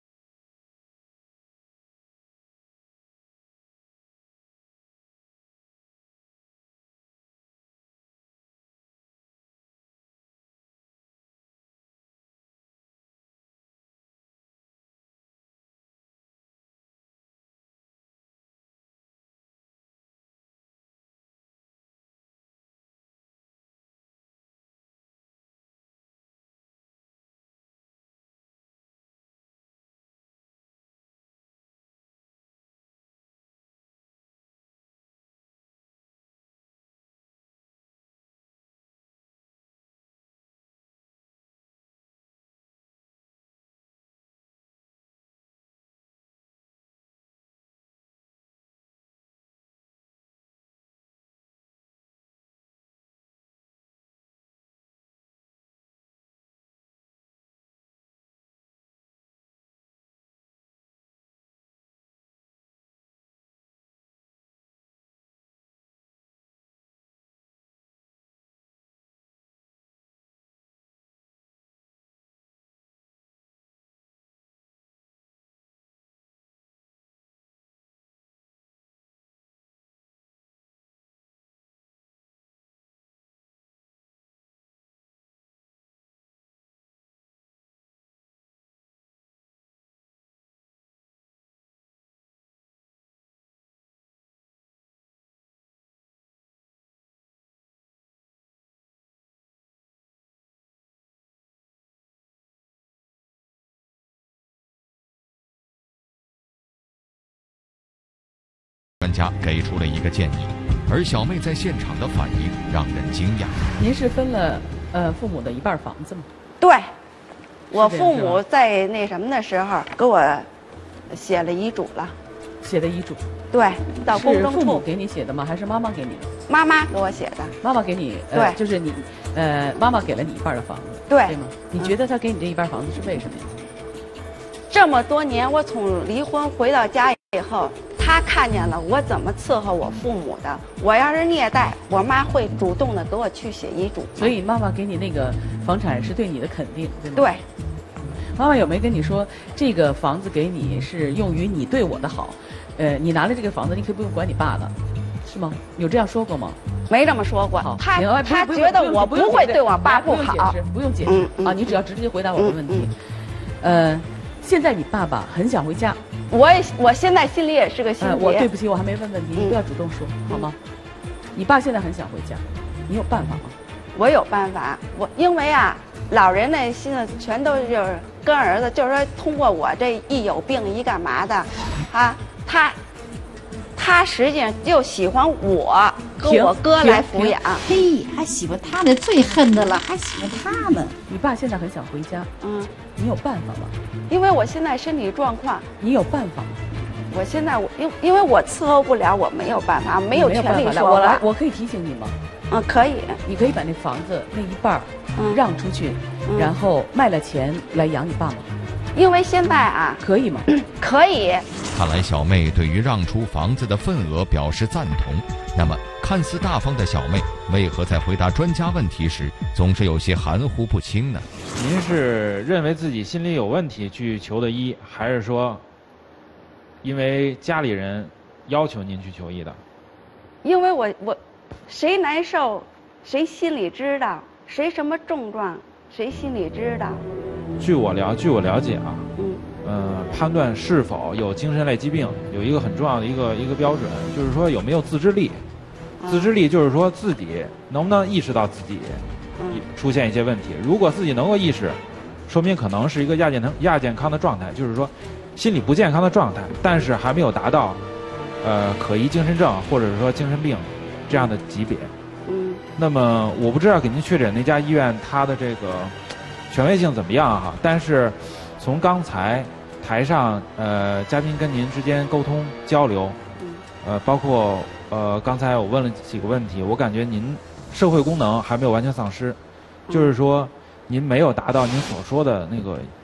Speaker 2: 专家给出了一个建议，而小妹在现场的反应让人惊讶。
Speaker 13: 您是分了父母的一半房子吗？
Speaker 12: 对，我父母在那什么的时候给我写了遗嘱了。
Speaker 13: 写的遗嘱？
Speaker 12: 对，到公证处。
Speaker 13: 是父母给你写的吗？还是妈妈给你的？
Speaker 12: 妈妈给我写的。
Speaker 13: 妈妈给你，
Speaker 12: 对，
Speaker 13: 就是你，妈妈给了你一半的房子，
Speaker 12: 对
Speaker 13: 吗？你觉得她给你这一半房子是为什么呀？
Speaker 12: 这么多年，我从离婚回到家以后，他看见了我怎么伺候我父母的。我要是虐待，我妈会主动的给我去写遗嘱。
Speaker 13: 所以妈妈给你那个房产是对你的肯定，对吗？
Speaker 12: 对。
Speaker 13: 妈妈有没有跟你说，这个房子给你是用于你对我的好？你拿了这个房子，你可以不用管你爸的，是吗？有这样说过吗？
Speaker 12: 没这么说过。他觉得我
Speaker 13: 不
Speaker 12: 会对我爸不好。
Speaker 13: 不用解释啊，你只要直接回答我的问题。现在你爸爸很想回家，
Speaker 12: 我现在心里也是个心结。
Speaker 13: 我对不起，我还没问问题，你不要主动说好吗？你爸现在很想回家，你有办法吗？
Speaker 12: 我有办法，因为啊，老人的心思全都就是跟儿子，就是说通过我这一有病一干嘛的，啊，他实际上就喜欢我跟我哥来抚养。
Speaker 9: 嘿，还喜欢他呢，最恨的了，还喜欢他呢。
Speaker 13: 你爸现在很想回家，你有办法吗？
Speaker 12: 因为我现在身体状况，
Speaker 13: 你有办法吗？
Speaker 12: 我现在因为我伺候不了，我没有办法，没有权利说话。
Speaker 13: 我可以提醒你吗？
Speaker 12: 可以。
Speaker 13: 你可以把那房子那一半让出去，然后卖了钱来养你爸吗？
Speaker 12: 因为现在啊，
Speaker 13: 可以吗？
Speaker 12: 可以。
Speaker 2: 看来小妹对于让出房子的份额表示赞同。那么，看似大方的小妹，为何在回答专家问题时总是有些含糊不清呢？
Speaker 11: 您是认为自己心里有问题去求的医，还是说，因为家里人要求您去求医的？
Speaker 12: 因为我谁难受，谁心里知道；谁什么症状，谁心里知道。
Speaker 11: 据我了解啊，判断是否有精神类疾病，有一个很重要的一个标准，就是说有没有自制力。自制力就是说自己能不能意识到自己出现一些问题。如果自己能够意识，说明可能是一个亚健康的状态，就是说心理不健康的状态，但是还没有达到可疑精神症或者是说精神病这样的级别。那么我不知道给您确诊那家医院它的这个权威性怎么样哈，但是从刚才台上嘉宾跟您之间沟通交流，包括刚才我问了几个问题，我感觉您社会功能还没有完全丧失，就是说您没有达到您所说的那个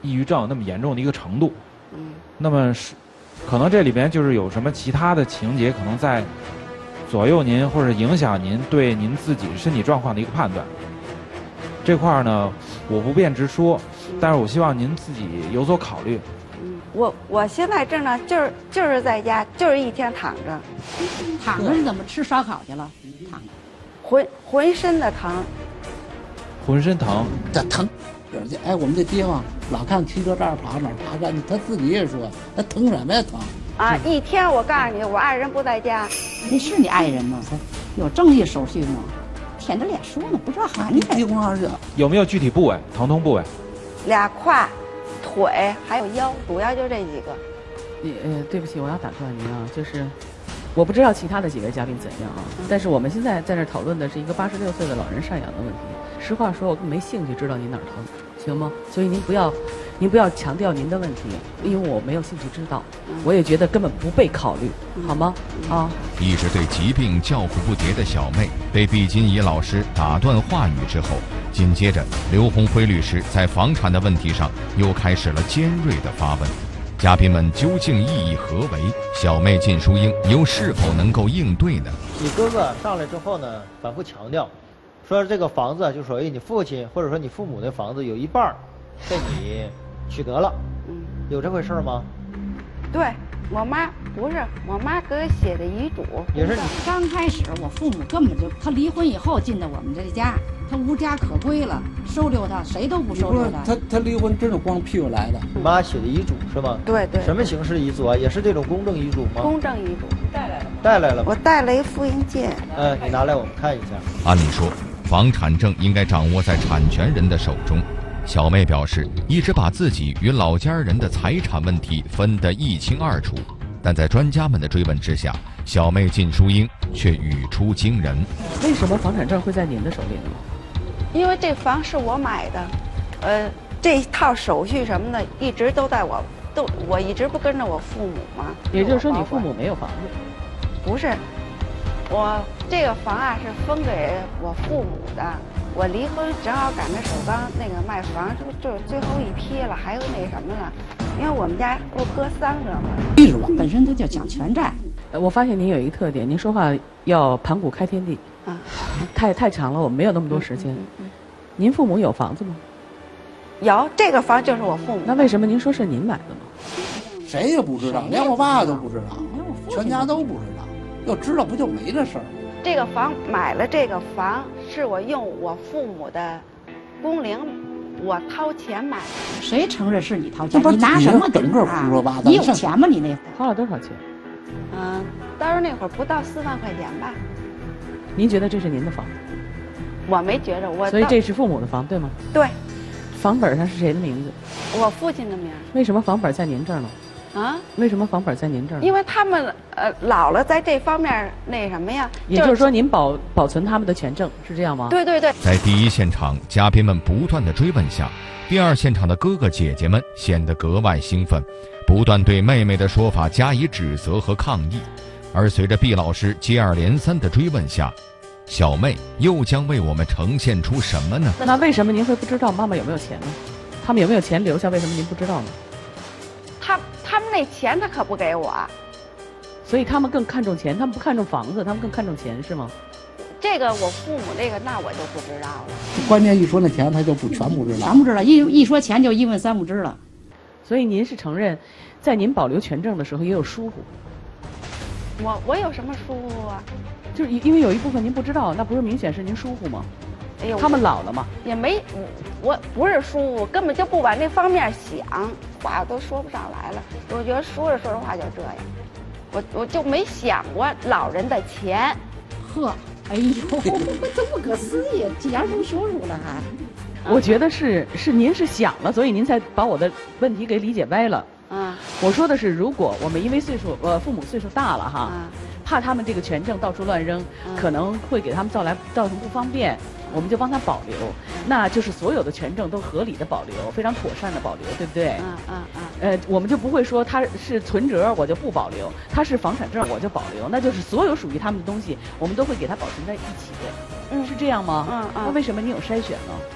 Speaker 11: 抑郁症那么严重的一个程度。那么可能这里边就是有什么其他的情节，可能在左右您或者影响您对您自己身体状况的一个判断。这块儿呢，我不便直说，但是我希望您自己有所考虑。
Speaker 12: 我现在症状就是在家，就是一天躺着。
Speaker 9: 躺着你怎么吃烧烤去了？躺着，
Speaker 12: 浑身的疼。
Speaker 11: 浑身疼？
Speaker 6: 这疼。哎，我们这街坊老看汽车这儿跑哪儿爬山，他自己也说，他疼什么呀疼？
Speaker 12: 啊，一天我告诉你，我爱人不在家。
Speaker 9: 那是你爱人吗？有正义手续吗？舔着脸说呢，不知道喊你。
Speaker 11: 有没有具体部位疼痛部位？
Speaker 12: 俩胯、腿还有腰，主要就这几个。
Speaker 13: 对不起，我要打断您啊，就是我不知道其他的几位嘉宾怎样啊，但是我们现在在这讨论的是一个86岁的老人赡养的问题。实话说，我更没兴趣知道您哪儿疼，行吗？所以您不要强调您的问题，因为我没有兴趣知道，我也觉得根本不被考虑，好吗？啊！
Speaker 2: 一直对疾病叫苦不迭的小妹，被毕金怡老师打断话语之后，紧接着刘洪辉律师在房产的问题上又开始了尖锐的发问。嘉宾们究竟意义何为？小妹靳淑英又是否能够应对呢？
Speaker 14: 你哥哥上来之后呢，反复强调，说这个房子就属于你父亲或者说你父母的房子有一半被你取得了，有这回事吗？
Speaker 12: 对，我妈不是，我妈给我写的遗嘱。
Speaker 14: 也是你
Speaker 9: 刚开始，我父母根本就他离婚以后进的我们这家，他无家可归了，收留他谁都不收留他。
Speaker 6: 他离婚真是光屁股来的。
Speaker 14: 你妈写的遗嘱是吗？
Speaker 12: 对对。
Speaker 14: 什么形式遗嘱啊？也是这种公证遗嘱吗？
Speaker 12: 公证遗嘱。
Speaker 14: 带来了。
Speaker 12: 我带了一复印件。
Speaker 14: 你拿来我们看一下。
Speaker 2: 按理说，房产证应该掌握在产权人的手中。小妹表示，一直把自己与老家人的财产问题分得一清二楚，但在专家们的追问之下，小妹靳淑英却语出惊人。
Speaker 13: 为什么房产证会在您的手里呢？
Speaker 12: 因为这房是我买的，这一套手续什么的一直都在我一直不跟着我父母吗？
Speaker 13: 也就是说，你父母没有房子？
Speaker 12: 不是，我这个房啊是分给我父母的。我离婚正好赶上首钢那个卖房就是最后一批了，还有那什么了，因为我们家不割3个嘛。
Speaker 9: 记住吧，本身它就讲全债。
Speaker 13: 我发现您有一个特点，您说话要盘古开天地，太长了，我们没有那么多时间。您父母有房子吗？
Speaker 12: 有，这个房就是我父母。
Speaker 13: 那为什么您说是您买的呢？
Speaker 6: 谁也不知道，连我爸都不知道，全家都不知道。要知道不就没这事儿？
Speaker 12: 这个房买了，这个房是我用我父母的工龄，我掏钱买的。
Speaker 9: 谁承认是你掏钱？你拿什么
Speaker 6: 整个胡说八道？
Speaker 9: 你有钱吗？你那
Speaker 13: 花了多少钱？
Speaker 12: 当时那会儿不到4万块钱吧。
Speaker 13: 您觉得这是您的房？
Speaker 12: 我没觉着，
Speaker 13: 所以这是父母的房，对吗？
Speaker 12: 对。
Speaker 13: 房本上是谁的名字？
Speaker 12: 我父亲的名。
Speaker 13: 为什么房本在您这儿呢？为什么房本在您这儿？
Speaker 12: 因为他们老了，在这方面那什么呀？
Speaker 13: 也就是说，您保存他们的权证是这样吗？
Speaker 12: 对对对。
Speaker 2: 在第一现场，嘉宾们不断的追问下，第二现场的哥哥姐姐们显得格外兴奋，不断对妹妹的说法加以指责和抗议。而随着毕老师接二连三的追问下，小妹又将为我们呈现出什么呢？
Speaker 13: 那为什么您会不知道妈妈有没有钱呢？他们有没有钱留下？为什么您不知道呢？
Speaker 12: 他们那钱他可不给我，
Speaker 13: 所以他们更看重钱，他们不看重房子，他们更看重钱是吗？
Speaker 12: 这个我父母这个那我就不知道了。
Speaker 6: 关键一说那钱他就不全不知道，
Speaker 9: 全不知道，一说钱就一问三不知了。
Speaker 13: 所以您是承认，在您保留权证的时候也有疏忽。
Speaker 12: 我有什么疏忽啊？
Speaker 13: 就是因为有一部分您不知道，那不是明显是您疏忽吗？
Speaker 12: 哎呦，
Speaker 13: 他们老了嘛，
Speaker 12: 也没，我不是疏忽，根本就不往那方面想，话都说不上来了。我觉得说着说着话就这样，我就没想过老人的钱。
Speaker 9: 呵，哎呦，这不可思议，既然都说出了还。
Speaker 13: 我觉得是您是想了，所以您才把我的问题给理解歪了。我说的是，如果我们因为父母岁数大了哈，怕他们这个权证到处乱扔，可能会给他们造成不方便，我们就帮他保留，那就是所有的权证都合理的保留，非常妥善的保留，对不对？我们就不会说他是存折我就不保留，他是房产证我就保留，那就是所有属于他们的东西，我们都会给他保存在一起，是这样吗？那为什么你有筛选呢？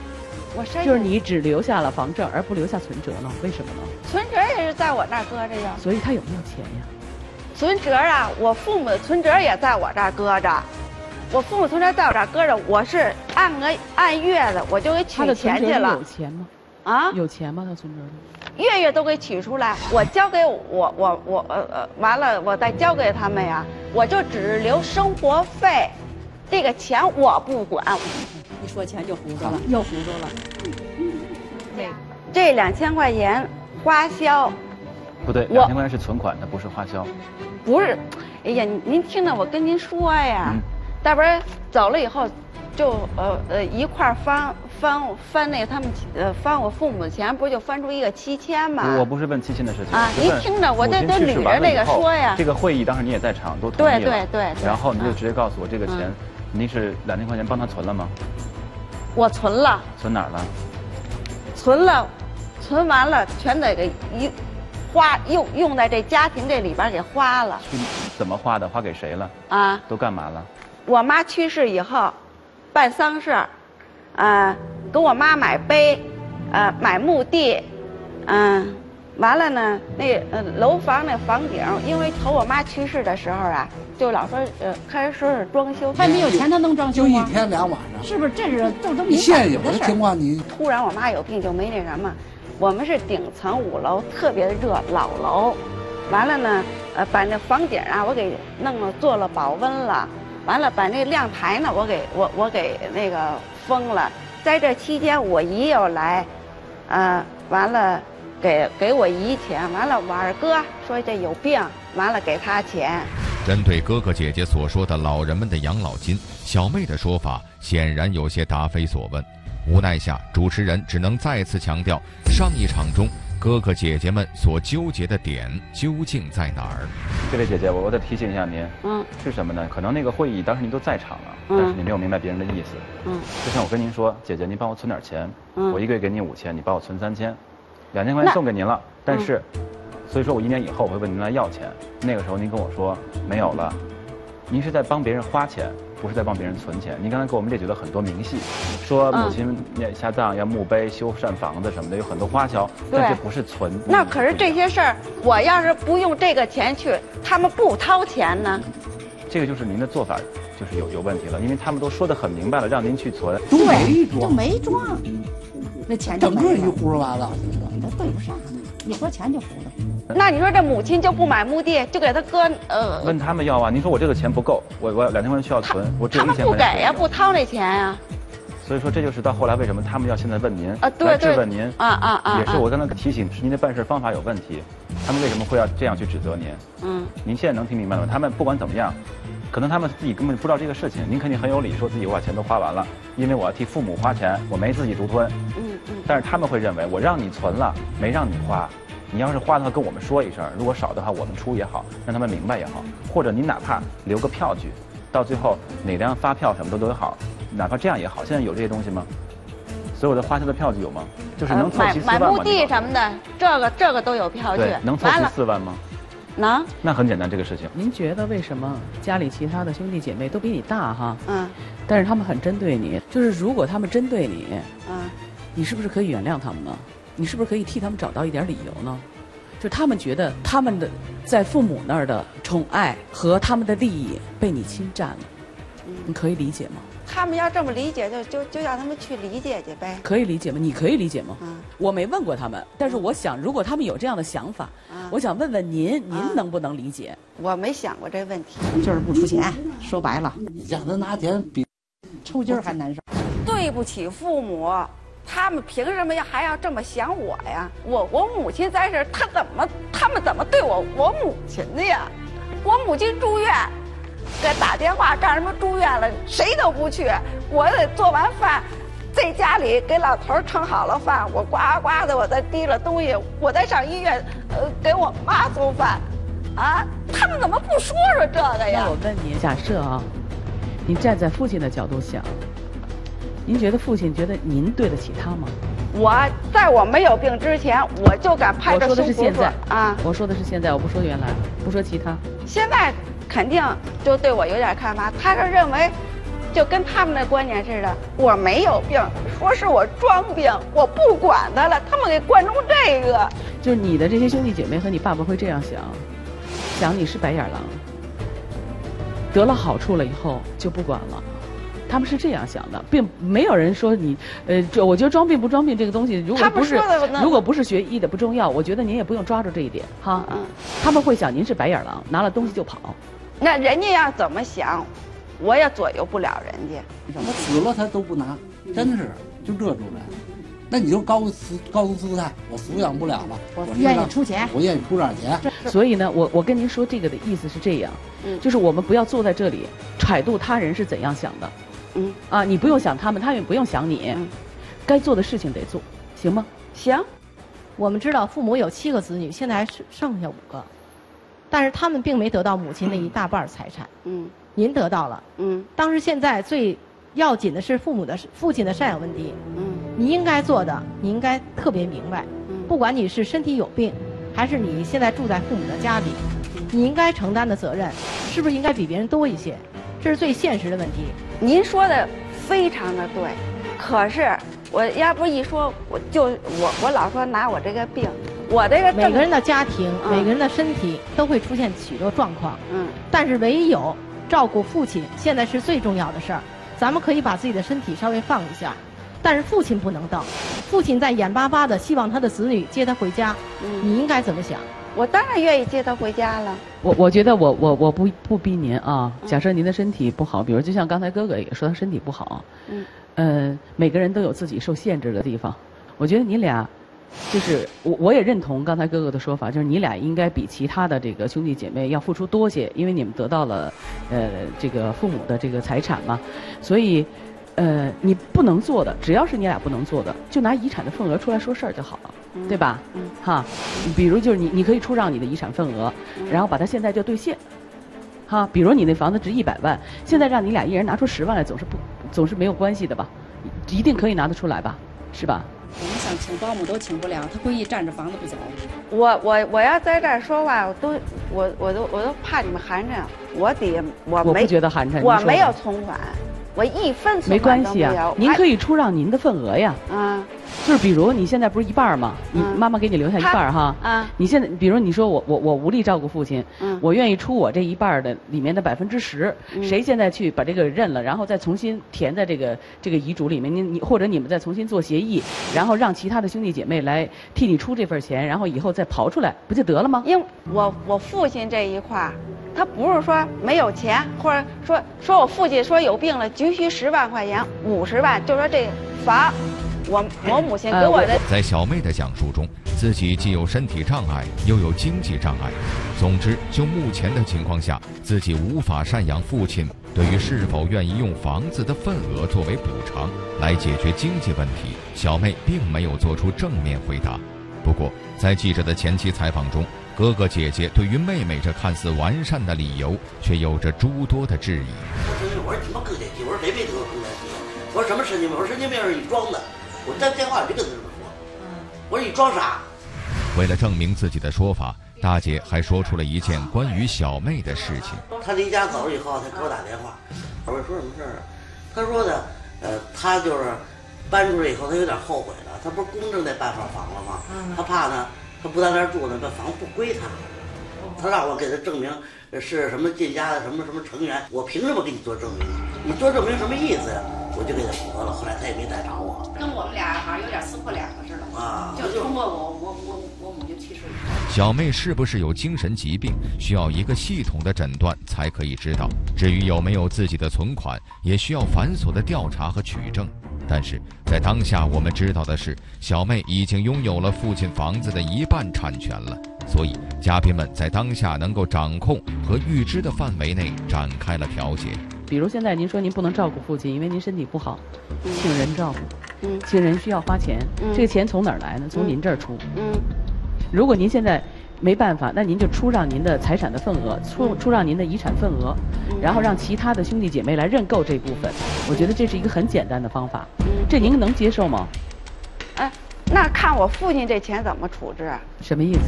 Speaker 12: 我申请
Speaker 13: 就是你只留下了房证，而不留下存折呢？为什么呢？
Speaker 12: 存折也是在我那儿搁着呀。
Speaker 13: 所以他有没有钱呀？
Speaker 12: 存折啊，我父母的存折也在我这儿搁着。我父母存折在我这儿搁着，我是按月的，我就给取钱去了。
Speaker 13: 有钱吗？
Speaker 12: 啊？
Speaker 13: 有钱吗？他存折里？
Speaker 12: 月都给取出来，我交给完了我再交给他们呀，我就只留生活费，这个钱我不管。
Speaker 9: 一说钱就糊涂了，又糊涂了。
Speaker 12: 这2000块钱花销。
Speaker 1: 不对，2000块钱是存款，它不是花销。
Speaker 12: 不是，哎呀，您听着我跟您说呀，大不是走了以后，就一块儿翻那个他们翻我父母的钱，不是就翻出一个7000吗？
Speaker 1: 我不是问7000的事情
Speaker 12: 啊，您听着，我这都捋着那个说呀。
Speaker 1: 这个会议当时你也在场，都同意了。
Speaker 12: 对。
Speaker 1: 然后你就直接告诉我这个钱，您是2000块钱帮他存了吗？
Speaker 12: 我存了。
Speaker 1: 存哪儿了？
Speaker 12: 存完了，全得给用在这家庭这里边给花了。
Speaker 1: 怎么花的？花给谁了？
Speaker 12: 啊？
Speaker 1: 都干嘛了？
Speaker 12: 我妈去世以后，办丧事，给我妈买碑，买墓地，完了呢，那楼房那房顶，因为头我妈去世的时候啊，就老说开始说是装修，
Speaker 9: 他没有钱，他能装修吗？
Speaker 15: 就1天2晚上，
Speaker 9: 是不是？这是都明白
Speaker 15: 现有的情况你
Speaker 12: 突然我妈有病就没那什么，我们是顶层5楼，特别热，老楼，完了呢，把那房顶啊我给弄了做了保温了，完了把那亮台呢我给那个封了，在这期间我姨又来，完了。给我姨钱，完了我二哥说这有病，完了给他钱。
Speaker 2: 针对哥哥姐姐所说的老人们的养老金，小妹的说法显然有些答非所问。无奈下，主持人只能再次强调，上一场中哥哥姐姐们所纠结的点究竟在哪儿？
Speaker 1: 这位姐姐，我再提醒一下您，是什么呢？可能那个会议当时您都在场了，但是你没有明白别人的意思。就像我跟您说，姐姐，您帮我存点钱，我1个月给你5000，你帮我存3000，2000块钱送给您了，但是，所以说我1年以后我会问您来要钱，那个时候您跟我说没有了，您是在帮别人花钱，不是在帮别人存钱。您刚才给我们列举了很多明细，说母亲下葬要墓碑、修缮房子什么的，有很多花销，但这不是存。
Speaker 12: 那可是这些事儿，我要是不用这个钱去，他们不掏钱呢？
Speaker 1: 这个就是您的做法就是有问题了，因为他们都说得很明白了，让您去存，
Speaker 9: 都没装，那钱就
Speaker 15: 整个一糊完了。
Speaker 9: 都对不上，一说钱就糊涂。
Speaker 12: 那你说这母亲就不买墓地，就给他搁
Speaker 1: 问他们要啊？您说我这个钱不够，我2000块钱需要存，我只有1000块钱。
Speaker 12: 他们不给呀，不掏那钱呀。
Speaker 1: 所以说这就是到后来为什么他们要现在问您
Speaker 12: 来
Speaker 1: 质问您
Speaker 12: 也
Speaker 1: 是我刚才提醒是您的办事方法有问题，他们为什么会要这样去指责您？您现在能听明白了吗？他们不管怎么样，可能他们自己根本不知道这个事情，您肯定很有理，说自己我把钱都花完了，因为我要替父母花钱，我没自己独吞。但是他们会认为我让你存了，没让你花，你要是花的话跟我们说一声，如果少的话我们出也好，让他们明白也好，或者您哪怕留个票据，到最后哪张发票什么都好，哪怕这样也好。现在有这些东西吗？所有的花销的票据有吗？就是能凑齐4万吗？
Speaker 12: 买墓地什么的，这个都有票据。
Speaker 1: 对，能凑齐4万吗？
Speaker 12: 能。
Speaker 1: 那很简单，这个事情。
Speaker 13: 您觉得为什么家里其他的兄弟姐妹都比你大哈？但是他们很针对你，就是如果他们针对你，你是不是可以原谅他们呢？你是不是可以替他们找到一点理由呢？就他们觉得他们的在父母那儿的宠爱和他们的利益被你侵占了，你可以理解吗？
Speaker 12: 他们要这么理解，就让他们去理解去呗。
Speaker 13: 可以理解吗？你可以理解吗？我没问过他们，但是我想，如果他们有这样的想法，我想问问您能不能理解？
Speaker 12: 我没想过这问题，
Speaker 9: 就是不出钱，说白了，
Speaker 15: 让他拿钱比
Speaker 9: 抽筋还难受。
Speaker 12: 对不起父母，他们凭什么还要这么想我呀？我母亲在这，他们怎么对我母亲的呀？我母亲住院。给打电话干什么住院了，谁都不去，我得做完饭，在家里给老头盛好了饭，我呱呱的我再提了东西，我再上医院给我妈做饭，他们怎么不说这个呀？
Speaker 13: 那我问你，假设您站在父亲的角度想，您觉得父亲觉得您对得起他吗？
Speaker 12: 在我没有病之前，我就敢拍着胸脯说。
Speaker 13: 我说的是现在我说的是现在，我不说原来，不说其他。
Speaker 12: 现在肯定就对我有点看法，他是认为就跟他们的观念似的，我没有病，说是我装病，我不管他了，他们给惯成这个。
Speaker 13: 就是你的这些兄弟姐妹和你爸爸会这样想你是白眼狼，得了好处了以后就不管了。他们是这样想的，并没有人说你，我觉得装病不装病这个东西，如果不是学医的不重要，我觉得您也不用抓住这一点哈。他们会想您是白眼狼，拿了东西就跑。
Speaker 12: 那人家要怎么想，我也左右不了人家。
Speaker 15: 我死了他都不拿，真是就这种人。那你就高姿姿态，我抚养不了了，
Speaker 9: 我愿意出钱，
Speaker 15: 我愿意出点钱。
Speaker 13: 所以呢，我跟您说这个的意思是这样，就是我们不要坐在这里揣度他人是怎样想的。你不用想他们，他们也不用想你，该做的事情得做，行吗？
Speaker 12: 行。
Speaker 16: 我们知道父母有7个子女，现在还剩下5个，但是他们并没得到母亲那一大半财产。您得到了。当时现在最要紧的是父亲的赡养问题。你应该做的，你应该特别明白。不管你是身体有病，还是你现在住在父母的家里，你应该承担的责任，是不是应该比别人多一些？这是最现实的问题。
Speaker 12: 您说的非常的对，可是我要不一说，我老说拿我这个病，我这个
Speaker 16: 每个人的家庭、每个人的身体都会出现许多状况。但是唯有照顾父亲，现在是最重要的事儿。咱们可以把自己的身体稍微放一下，但是父亲不能等。父亲在眼巴巴的希望他的子女接他回家，你应该怎么想？
Speaker 12: 我当然愿意接他回家了。
Speaker 13: 我觉得我不逼您啊。假设您的身体不好，比如就像刚才哥哥也说他身体不好，每个人都有自己受限制的地方。我觉得你俩，就是我也认同刚才哥哥的说法，就是你俩应该比其他的这个兄弟姐妹要付出多些，因为你们得到了这个父母的这个财产嘛，所以你不能做的，只要是你俩不能做的，就拿遗产的份额出来说事儿就好了。对吧？哈，比如就是你可以出让你的遗产份额，然后把它现在就兑现，哈，比如你那房子值100万，现在让你俩一人拿出10万来，总是没有关系的吧？一定可以拿得出来吧？是吧？
Speaker 9: 我们想请保姆都请不了，他故意占着房子不走。
Speaker 12: 我要在这儿说话，我都怕你们寒碜，我
Speaker 13: 不觉得寒碜，
Speaker 12: 我没有存款。我1分存款都没有。
Speaker 13: 没关系啊，您可以出让您的份额呀。就是比如你现在不是一半吗？你妈妈给你留下一半哈。你现在比如你说我无力照顾父亲，我愿意出我这一半的里面的10%。谁现在去把这个认了，然后再重新填在这个遗嘱里面？你或者你们再重新做协议，然后让其他的兄弟姐妹来替你出这份钱，然后以后再刨出来，不就得了吗？
Speaker 12: 因为我父亲这一块，他不是说没有钱，或者说我父亲说有病了，急需10万块钱，50万，就说这房。我母亲给我的。
Speaker 2: 在小妹的讲述中，自己既有身体障碍，又有经济障碍。总之，就目前的情况下，自己无法赡养父亲。对于是否愿意用房子的份额作为补偿来解决经济问题，小妹并没有做出正面回答。不过，在记者的前期采访中，哥哥姐姐对于妹妹这看似完善的理由，却有着诸多的质疑。
Speaker 10: 我说什么更年期？我说谁没得过更年期？我说什么神经病？我说神经病是你装的。我在电话里就跟他这么说，我说你装傻。
Speaker 2: 为了证明自己的说法，大姐还说出了一件关于小妹的事情。
Speaker 10: 他离家走了以后，他给我打电话，我说什么事儿啊？他说的，他就是搬出来以后，他有点后悔了。他不是公证那半套房了吗？他怕呢，他不在那儿住呢，这房不归他。他让我给他证明是什么进家的什么成员，我凭什么给你做证明？你做证明什么意思呀？我就给他符合了，后来他也没再找我。
Speaker 9: 跟我们俩好像有点撕破脸了似的啊！就通过我母亲去世。
Speaker 2: 小妹是不是有精神疾病，需要一个系统的诊断才可以知道。至于有没有自己的存款，也需要繁琐的调查和取证。但是在当下，我们知道的是，小妹已经拥有了父亲房子的1半产权了。所以，嘉宾们在当下能够掌控和预知的范围内展开了调解。
Speaker 13: 比如现在您说您不能照顾父亲，因为您身体不好，请人照顾，请人需要花钱，这个钱从哪儿来呢？从您这儿出。如果您现在没办法，那您就出让您的财产的份额，出让您的遗产份额，然后让其他的兄弟姐妹来认购这部分。我觉得这是一个很简单的方法，这您能接受吗？
Speaker 12: 那看我父亲这钱怎么处置？
Speaker 13: 什么意思？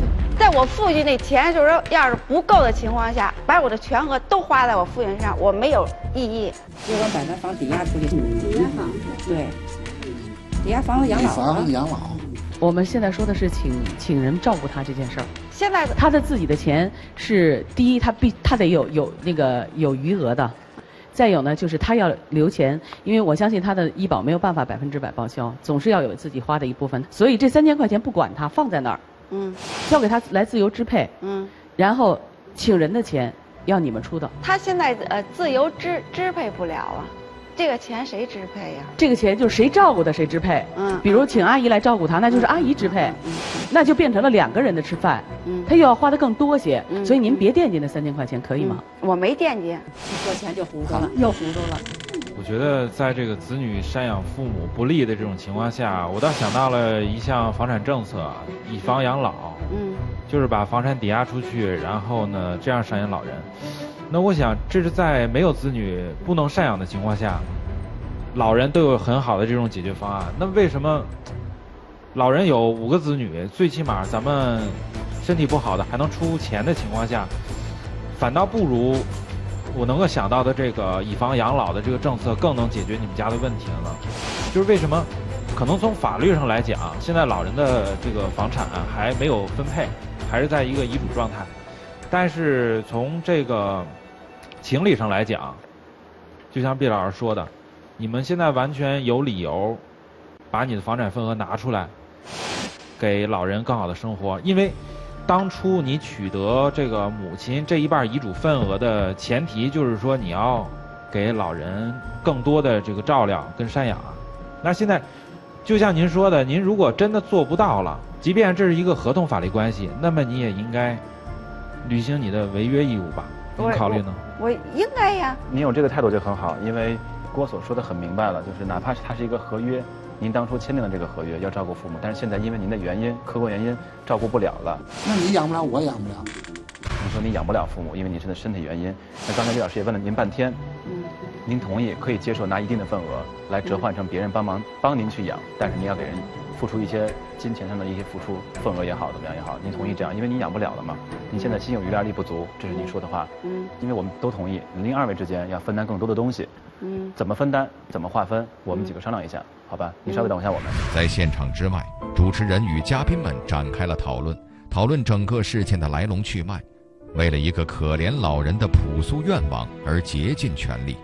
Speaker 12: 在我父亲那钱就是说，要是不够的情况下，把我的全额都花在我父亲身上，我没有异议。
Speaker 3: 结果把那房抵押出去。
Speaker 8: 抵押房。
Speaker 3: 对。抵押房子养老。
Speaker 15: 房子养老。
Speaker 13: 我们现在说的是请人照顾他这件事儿。
Speaker 12: 现在
Speaker 13: 他的自己的钱是第一，他得有余额的。再有呢，就是他要留钱，因为我相信他的医保没有办法100%报销，总是要有自己花的一部分。所以这3000块钱不管他，放在那儿，交给他来自由支配，然后请人的钱要你们出的。
Speaker 12: 他现在自由支配不了啊，这个钱谁支配呀？
Speaker 13: 这个钱就是谁照顾的谁支配。比如请阿姨来照顾他，那就是阿姨支配，那就变成了2个人的吃饭，他又要花的更多些，所以您别惦记那3000块钱，可以吗？
Speaker 12: 我没惦记，
Speaker 3: 一说钱就糊涂了，又糊涂了。
Speaker 11: 我觉得在这个子女赡养父母不利的这种情况下，我倒想到了一项房产政策，以房养老。就是把房产抵押出去，然后呢这样赡养老人。那我想这是在没有子女不能赡养的情况下，老人都有很好的这种解决方案。那为什么老人有5个子女，最起码咱们身体不好的还能出钱的情况下，反倒不如我能够想到的这个以房养老的这个政策更能解决你们家的问题了呢？就是为什么？可能从法律上来讲，现在老人的这个房产还没有分配，还是在一个遗嘱状态。但是从这个情理上来讲，就像毕老师说的，你们现在完全有理由把你的房产份额拿出来，给老人更好的生活。因为当初你取得这个母亲这一半遗嘱份额的前提，就是说你要给老人更多的这个照料跟赡养。那现在就像您说的，您如果真的做不到了，即便这是一个合同法律关系，那么你也应该履行你的违约义务吧？您考虑呢？
Speaker 12: 我应该呀。
Speaker 1: 您有这个态度就很好，因为郭所说的很明白了，就是哪怕是它是一个合约，您当初签订了这个合约要照顾父母，但是现在因为您的原因，客观原因照顾不了了。
Speaker 15: 那你养不了，我养不了。
Speaker 1: 你说你养不了父母，因为你是的身体原因。那刚才李老师也问了您半天，您同意可以接受拿一定的份额来折换成别人帮您去养，但是您要给人付出一些金钱上的一些付出，份额也好，怎么样也好，您同意这样？因为您养不了了嘛，您现在心有余而力不足，这是您说的话。因为我们都同意，您2位之间要分担更多的东西。怎么分担，怎么划分，我们几个商量一下，好吧？你稍微等一下我们。
Speaker 2: 在现场之外，主持人与嘉宾们展开了讨论整个事件的来龙去脉，为了一个可怜老人的朴素愿望而竭尽全力。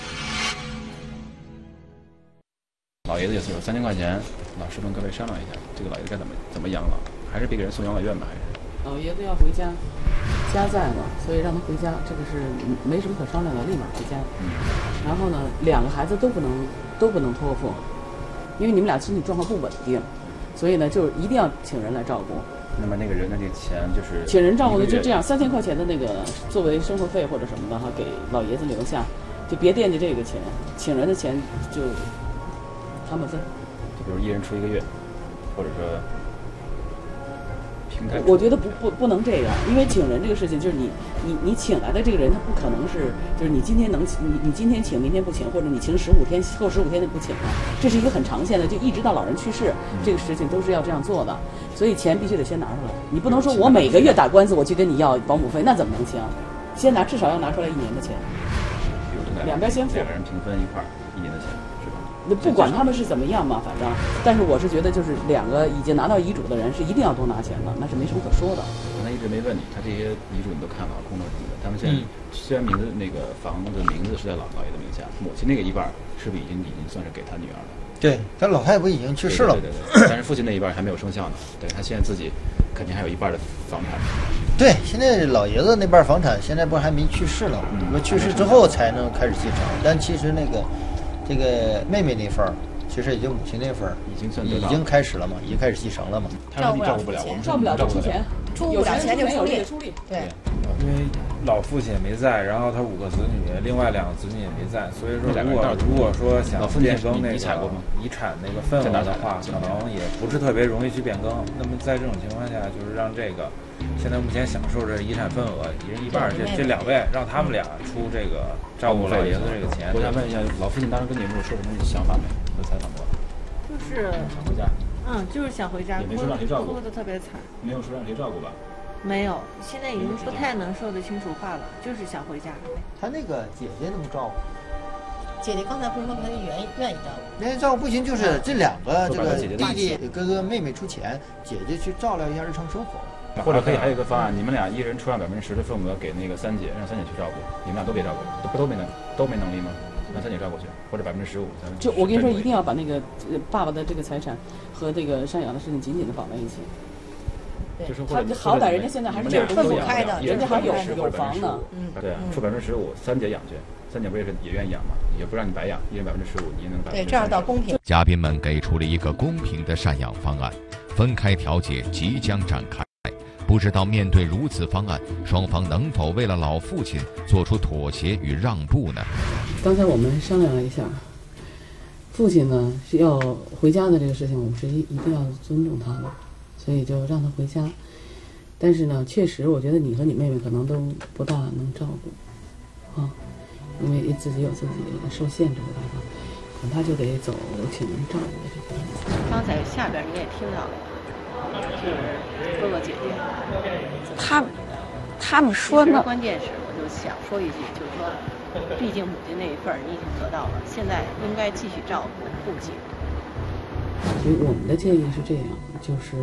Speaker 1: 老爷子也是有3000块钱，老师跟各位商量一下，这个老爷子该怎么养老？还是别给人送养老院吧？还是？
Speaker 13: 老爷子要回家，家在嘛，所以让他回家，这个是没什么可商量的，立马回家。然后呢，2个孩子都不能托付，因为你们俩身体状况不稳定，所以呢，就一定要请人来照顾。
Speaker 1: 那么那个人的这个钱就是
Speaker 13: 请人照顾的就这样，3000块钱的那个作为生活费或者什么的哈，给老爷子留下，就别惦记这个钱，请人的钱就他们分。
Speaker 1: 就比如一人出1个月，或者说平摊。
Speaker 13: 我觉得不能这样，因为请人这个事情就是你请来的这个人，他不可能是就是你今天你今天请，明天不请，或者你请15天，后15天就不请了，这是一个很长线的，就一直到老人去世，这个事情都是要这样做的。所以钱必须得先拿出来，你不能说我每个月打官司我去跟你要保姆费，那怎么能行？先至少要拿出来1年的钱，两边先付
Speaker 1: ，2个人平分一块1年的钱，是吧？
Speaker 13: 那不管他们是怎么样嘛，反正，但是我是觉得就是2个已经拿到遗嘱的人是一定要多拿钱的，那是没什么可说的。
Speaker 1: 刚才一直没问你，他这些遗嘱你都看了，公证什么的，他们现在虽然名字那个房子的名字是在老爷的名下，母亲那个一半是不是已经算是给他女儿了？
Speaker 14: 对，但老太不已经去世了？
Speaker 1: 对，但是父亲那一半还没有生效呢。对，他现在自己肯定还有一半的房产。
Speaker 14: 对，现在老爷子那半房产现在不还没去世了？去世之后才能开始继承。但其实这个妹妹那份儿，其实也就母亲那份儿已经开始了嘛，已经开始继承了嘛。
Speaker 1: 他说你照顾不了，我们
Speaker 13: 照不了就出钱，
Speaker 3: 出不了钱就出力。
Speaker 13: 对。
Speaker 11: 因为老父亲也没在，然后他5个子女，另外2个子女也没在，所以说如果说想变更那个遗产那个份额的话，可能也不是特别容易去变更。那么在这种情况下，就是让这个现在目前享受着遗产份额1人1半，这2位让他们俩出这个照顾老爷子这个钱。
Speaker 1: 我想问一下，老父亲当时跟你们说什么想法没？有采访过？
Speaker 4: 就是
Speaker 1: 想回家。
Speaker 4: 就是想回家，
Speaker 1: 也没说让谁照顾，
Speaker 4: 哭得特别惨。
Speaker 1: 没有说让谁照顾吧？
Speaker 4: 没有，现在已经不太能说得清楚话了，就是想回家。
Speaker 14: 他那个姐姐能照顾？
Speaker 16: 姐姐刚才不是说她愿意照顾？
Speaker 14: 愿意照顾不行，就是这两个这个弟弟哥哥妹妹出钱，姐姐去照料一下日常生活。
Speaker 1: 或者可以还有一个方案，你们俩一人出让10%的份额给那个三姐，让三姐去照顾，你们俩都别照顾，都没能力吗？让三姐照顾去，或者15%。
Speaker 13: 就我跟你说，一定要把那个爸爸的这个财产和这个赡养的事情紧紧的绑在一起。
Speaker 1: 就是
Speaker 13: 他好歹人家现在还是分不开的，人家还有房呢。
Speaker 1: 对啊，出15%，三姐养去，三姐不也愿意养吗？也不让你白养，一人15%，你能
Speaker 16: 对，这样倒公平。
Speaker 2: 嘉宾们给出了一个公平的赡养方案，分开调解即将展开。不知道面对如此方案，双方能否为了老父亲做出妥协与让步呢？
Speaker 13: 刚才我们商量了一下，父亲呢是要回家的这个事情，我们是一定要尊重他的，所以就让他回家。但是呢，确实我觉得你和你妹妹可能都不大能照顾，啊，因为自己有自己受限制的地方，恐怕就得走请人照顾的这个问题。
Speaker 16: 刚才下边你也听到了。就是哥哥姐姐，
Speaker 12: 他们说呢。
Speaker 16: 关键是，我就想说一句，就是说，毕竟母亲那一份你已经得到了，现在应该继续照顾父亲。
Speaker 13: 所以我们的建议是这样，就是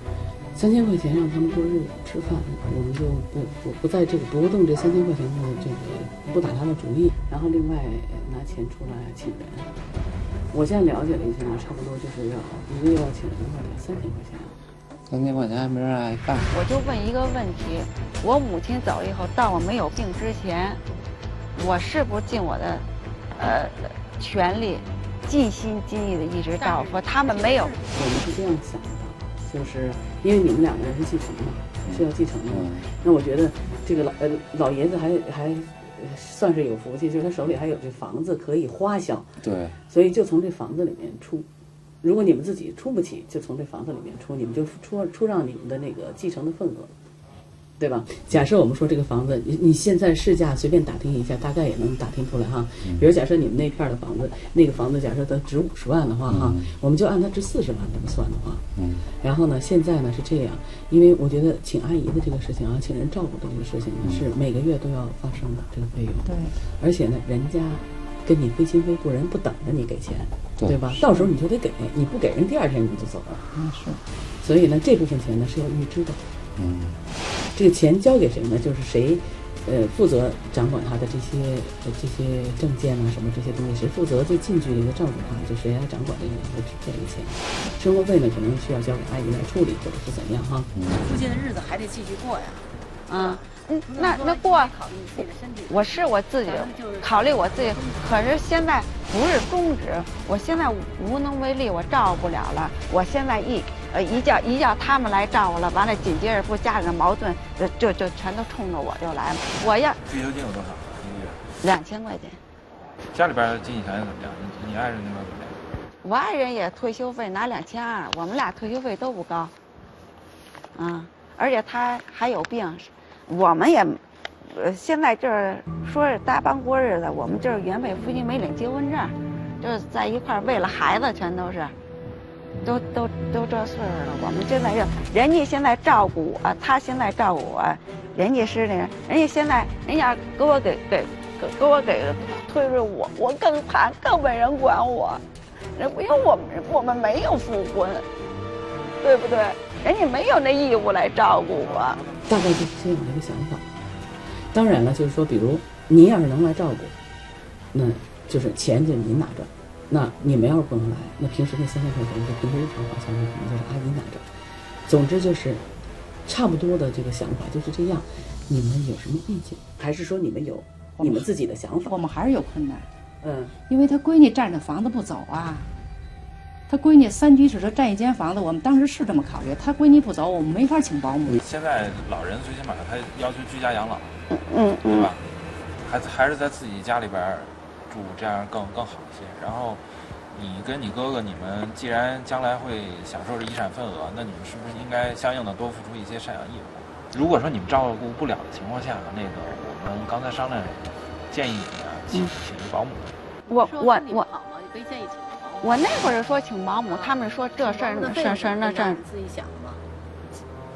Speaker 13: 3000块钱让他们过日子吃饭，我们就不在这个不动这3000块钱的这个不打他的主意，然后另外拿钱出来请人。我现在了解了一下，差不多就是要1个月要请人的话，3000块钱。
Speaker 15: 3000块钱还没人爱干。
Speaker 12: 我就问一个问题：我母亲走以后，到我没有病之前，我是不是尽我的权利，尽心尽意的一直照顾他们？没有。
Speaker 13: 我们是这样想的，就是因为你们2个人是继承嘛，是要继承的嘛。那我觉得这个老爷子还算是有福气，就是他手里还有这房子可以花销。
Speaker 15: 对。所
Speaker 13: 以就从这房子里面出。如果你们自己出不起，就从这房子里面出，你们就出让你们的那个继承的份额，对吧？假设我们说这个房子，你现在市价随便打听一下，大概也能打听出来哈。比如假设你们那片的房子，那个房子假设它值50万的话哈，我们就按它值40万这么算的话。然后呢，现在呢是这样，因为我觉得请阿姨的这个事情啊，请人照顾的这个事情呢，是每个月都要发生的这个费用。
Speaker 9: 对。
Speaker 13: 而且呢，人家跟你非亲非故，人不等着你给钱。对吧？到时候你就得给，你不给人，第2天你就走了。
Speaker 9: 是。
Speaker 13: 所以呢，这部分钱呢是要预支的。这个钱交给谁呢？就是谁，负责掌管他的这些证件啊什么这些东西，谁负责最近距离的照顾他，就谁来掌管这个钱。生活费呢，可能需要交给阿姨来处理，或者是怎样哈。
Speaker 16: 父亲的日子还得继续过呀。
Speaker 12: 啊。那过，我是我自己考虑我自己，可是现在不是终止，我现在无能为力，我照顾不了了。我现在一叫他们来照顾了，完了紧接着不家里的矛盾就全都冲着我就来了。我要
Speaker 11: 退休金有多少一个月
Speaker 12: ？2000块钱。
Speaker 11: 家里边经济条件怎么样？你爱人那边怎么样？
Speaker 12: 我爱人也退休费拿2200，我们俩退休费都不高。而且他还有病。我们也，现在就是说是搭帮过日子，我们就是原配夫妻没领结婚证，就是在一块儿为了孩子，全都是，都这岁数了。我们现在人家现在照顾我，他现在照顾我，人家是那个，人家现在人家给我推着我更怕，更没人管我，因为我们没有复婚，对不对？人家没有那义务来照顾我。
Speaker 13: 大概就是这样的一个想法。当然了，就是说，比如您要是能来照顾，那就是钱就您拿着；那你们要是不能来，那平时那3000块钱就平时日常花销，可能就是阿姨拿着。总之就是差不多的这个想法就是这样。你们有什么意见？还是说你们有你们自己的想法？
Speaker 9: 我们还是有困难。因为他闺女占着房子不走啊。他闺女3居室，他占一间房子，我们当时是这么考虑。他闺女不走，我们没法请保姆。
Speaker 11: 现在老人最起码他要求居家养老，对吧？还是在自己家里边住，这样更好一些。然后你跟你哥哥，你们既然将来会享受着遗产份额，那你们是不是应该相应的多付出一些赡养义务？如果说你们照顾不了的情况下，那个我们刚才商量建议你请一保姆。
Speaker 16: 可以建议请。
Speaker 12: 我那会儿说请保姆，他们说这事儿那事儿，
Speaker 16: 自己想的吗？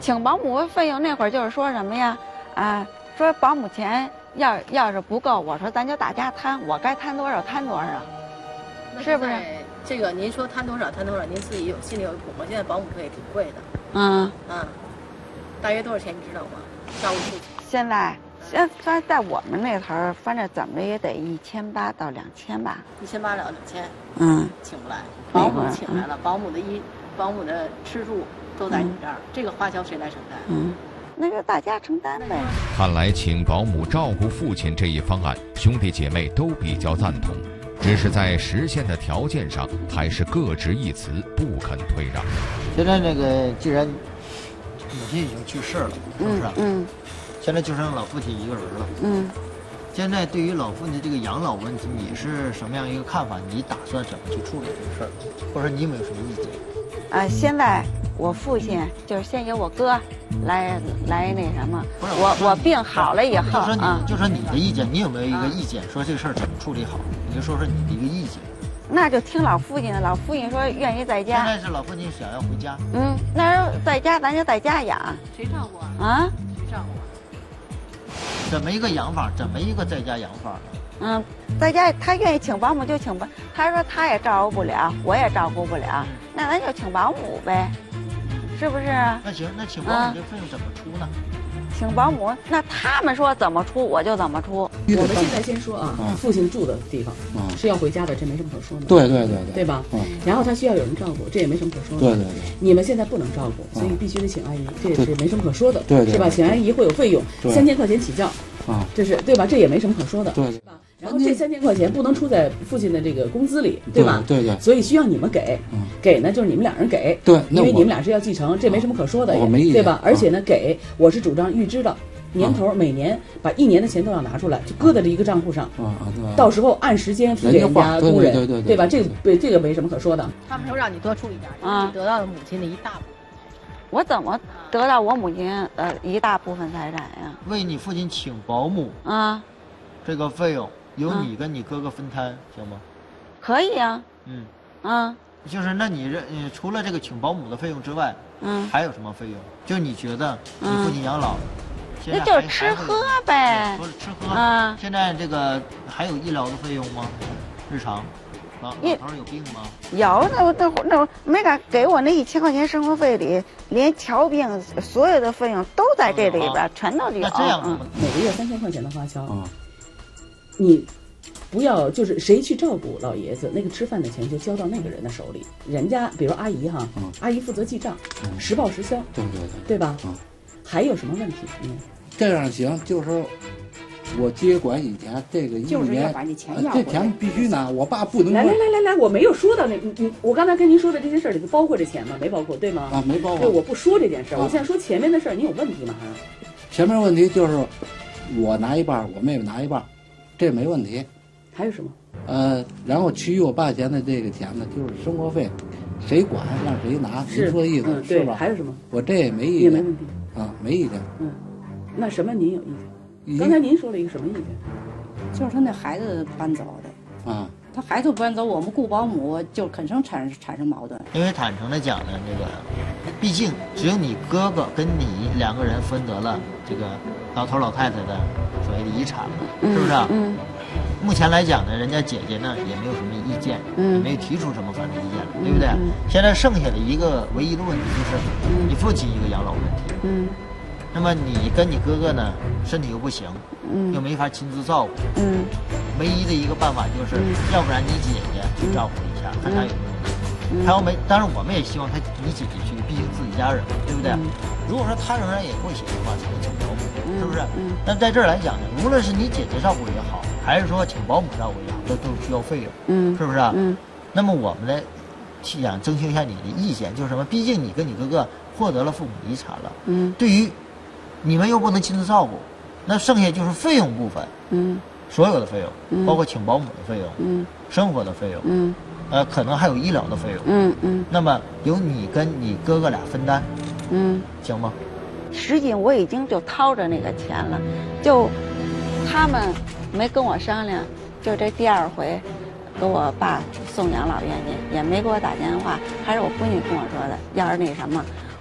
Speaker 12: 请保姆费用那会儿就是说什么呀？啊，说保姆钱要是不够，我说咱就大家摊，我该摊多少摊多少，是不是？
Speaker 16: 这个您说摊多少摊多少，您自己心里有谱吗？现在保姆费也挺贵的。大约多少钱你知道吗？照顾父亲。
Speaker 12: 现在我们那头儿，反正怎么也得1800到2000吧。
Speaker 16: 1800到2000。请不来，保姆请来了，保姆的吃住都在你这儿，这个花销谁来承担？
Speaker 12: 那就大家承担呗。
Speaker 2: 看来请保姆照顾父亲这一方案，兄弟姐妹都比较赞同，只是在实现的条件上还是各执一词，不肯退让。
Speaker 14: 现在那个既然母亲已经去世了，是不是？现在就剩老父亲一个人了。现在对于老父亲这个养老问题，你是什么样一个看法？你打算怎么去处理这个事儿？或者你有没有什么意见？
Speaker 12: 现在我父亲就是先由我哥来那什么，我病好了以后
Speaker 14: 就说你的意见，你有没有一个意见？说这个事儿怎么处理好？你就说说你的一个意见。
Speaker 12: 那就听老父亲的，老父亲说愿意在家。
Speaker 14: 现在是老父亲想要回家。
Speaker 12: 那时候在家咱就在家养。
Speaker 16: 谁照顾啊？谁照顾？
Speaker 14: 怎么一个养法？怎么一个在家养法
Speaker 12: 呢？在家他愿意请保姆就请保，他说他也照顾不了，我也照顾不了，那咱就请保姆呗，是不是？
Speaker 14: 那行，那请保姆这费用怎么出呢？
Speaker 12: 请保姆，那他们说怎么出我就怎么出。
Speaker 13: 我们现在先说啊，父亲住的地方是要回家的，这没什么可说的。
Speaker 15: 对
Speaker 13: 吧？然后他需要有人照顾，这也没什么可说的。
Speaker 15: 对。
Speaker 13: 你们现在不能照顾，所以必须得请阿姨，这也是没什么可说的，
Speaker 15: 对，
Speaker 13: 是吧？请阿姨会有费用，3000块钱起叫，这是对吧？这也没什么可说的，
Speaker 15: 对
Speaker 13: 吧？然后这3000块钱不能出在父亲的这个工资里，对吧？
Speaker 15: 对。
Speaker 13: 所以需要你们给，给呢就是你们俩人给，
Speaker 15: 对，
Speaker 13: 因为你们俩是要继承，这没什么可说的，
Speaker 15: 我没意见，
Speaker 13: 对吧？而且呢，给我是主张预支的。年头每年把1年的钱都要拿出来，就搁在这一个账户上，到时候按时间付给人家工人，对吧？这个没什么可说的。
Speaker 16: 他们说让你多出一点，你得到了母亲的一大部分。
Speaker 12: 我怎么得到我母亲一大部分财产呀？
Speaker 14: 为你父亲请保姆这个费用由你跟你哥哥分摊，行吗？
Speaker 12: 可以啊。
Speaker 14: 就是那你除了这个请保姆的费用之外，还有什么费用？就你觉得你父亲养老？
Speaker 12: 那就是吃喝呗，
Speaker 14: 不是吃喝现在这个还有医疗的费用吗？日常，老头有病吗？
Speaker 12: 有，那没敢给我那1000块钱生活费里，连瞧病所有的费用都在这里边，全都有。
Speaker 14: 那这样
Speaker 13: 每个月3000块钱的花销，你不要就是谁去照顾老爷子，那个吃饭的钱就交到那个人的手里，人家比如阿姨哈，阿姨负责记账，实报实销，对吧？还有什么问题？
Speaker 15: 这样行，就是我接管以前这个1年，
Speaker 9: 就是要把你钱要回来，
Speaker 15: 这钱必须拿，我爸不能。
Speaker 13: 来，我没有说到那，我刚才跟您说的这些事儿里头包括这钱吗？没包括，对吗？
Speaker 15: 没包括。
Speaker 13: 对，我不说这件事儿，我现在说前面的事儿，你有问题吗？
Speaker 15: 前面问题就是我拿一半，我妹妹拿一半，这没问题。
Speaker 13: 还有什么？
Speaker 15: 然后其余我爸钱的这个钱呢，就是生活费，谁管让谁拿，您说的意思是吧？
Speaker 13: 还有什么？
Speaker 15: 我这也没意见，
Speaker 13: 也没问题。
Speaker 15: 没意见。
Speaker 13: 那什么您有意见？刚才您说了一个什么意见？
Speaker 9: 就是他那孩子搬走的。他孩子搬走，我们雇保姆就肯定产生矛盾。
Speaker 14: 因为坦诚的讲呢，这个毕竟只有你哥哥跟你2个人分得了这个老头老太太的所谓的遗产了，是不是？目前来讲呢，人家姐姐呢也没有什么意见，也没有提出什么反对意见了，对不对？现在剩下的一个唯一的问题就是你父亲一个养老问题。那么你跟你哥哥呢，身体又不行，又没法亲自照顾，唯一的一个办法就是，要不然你姐姐去照顾一下，看他有没有问题。他要没，当然我们也希望你姐姐去，毕竟自己家人，对不对？如果说他仍然也不行的话，才能请保姆，是不是？但在这儿来讲呢，无论是你姐姐照顾也好，还是说请保姆照顾也好，都需要费用，是不是？那么我们呢，想征求一下你的意见，就是什么？毕竟你跟你哥哥获得了父母遗产了，对于你们又不能亲自照顾，那剩下就是费用部分，所有的费用，包括请保姆的费用，生活的费用，可能还有医疗的费用，那么由你跟你哥哥俩分担，行吗？
Speaker 12: 实际我已经就掏着那个钱了，就他们没跟我商量，就这第2回给我爸送养老院去，也没给我打电话，还是我闺女跟我说的，要是那什么。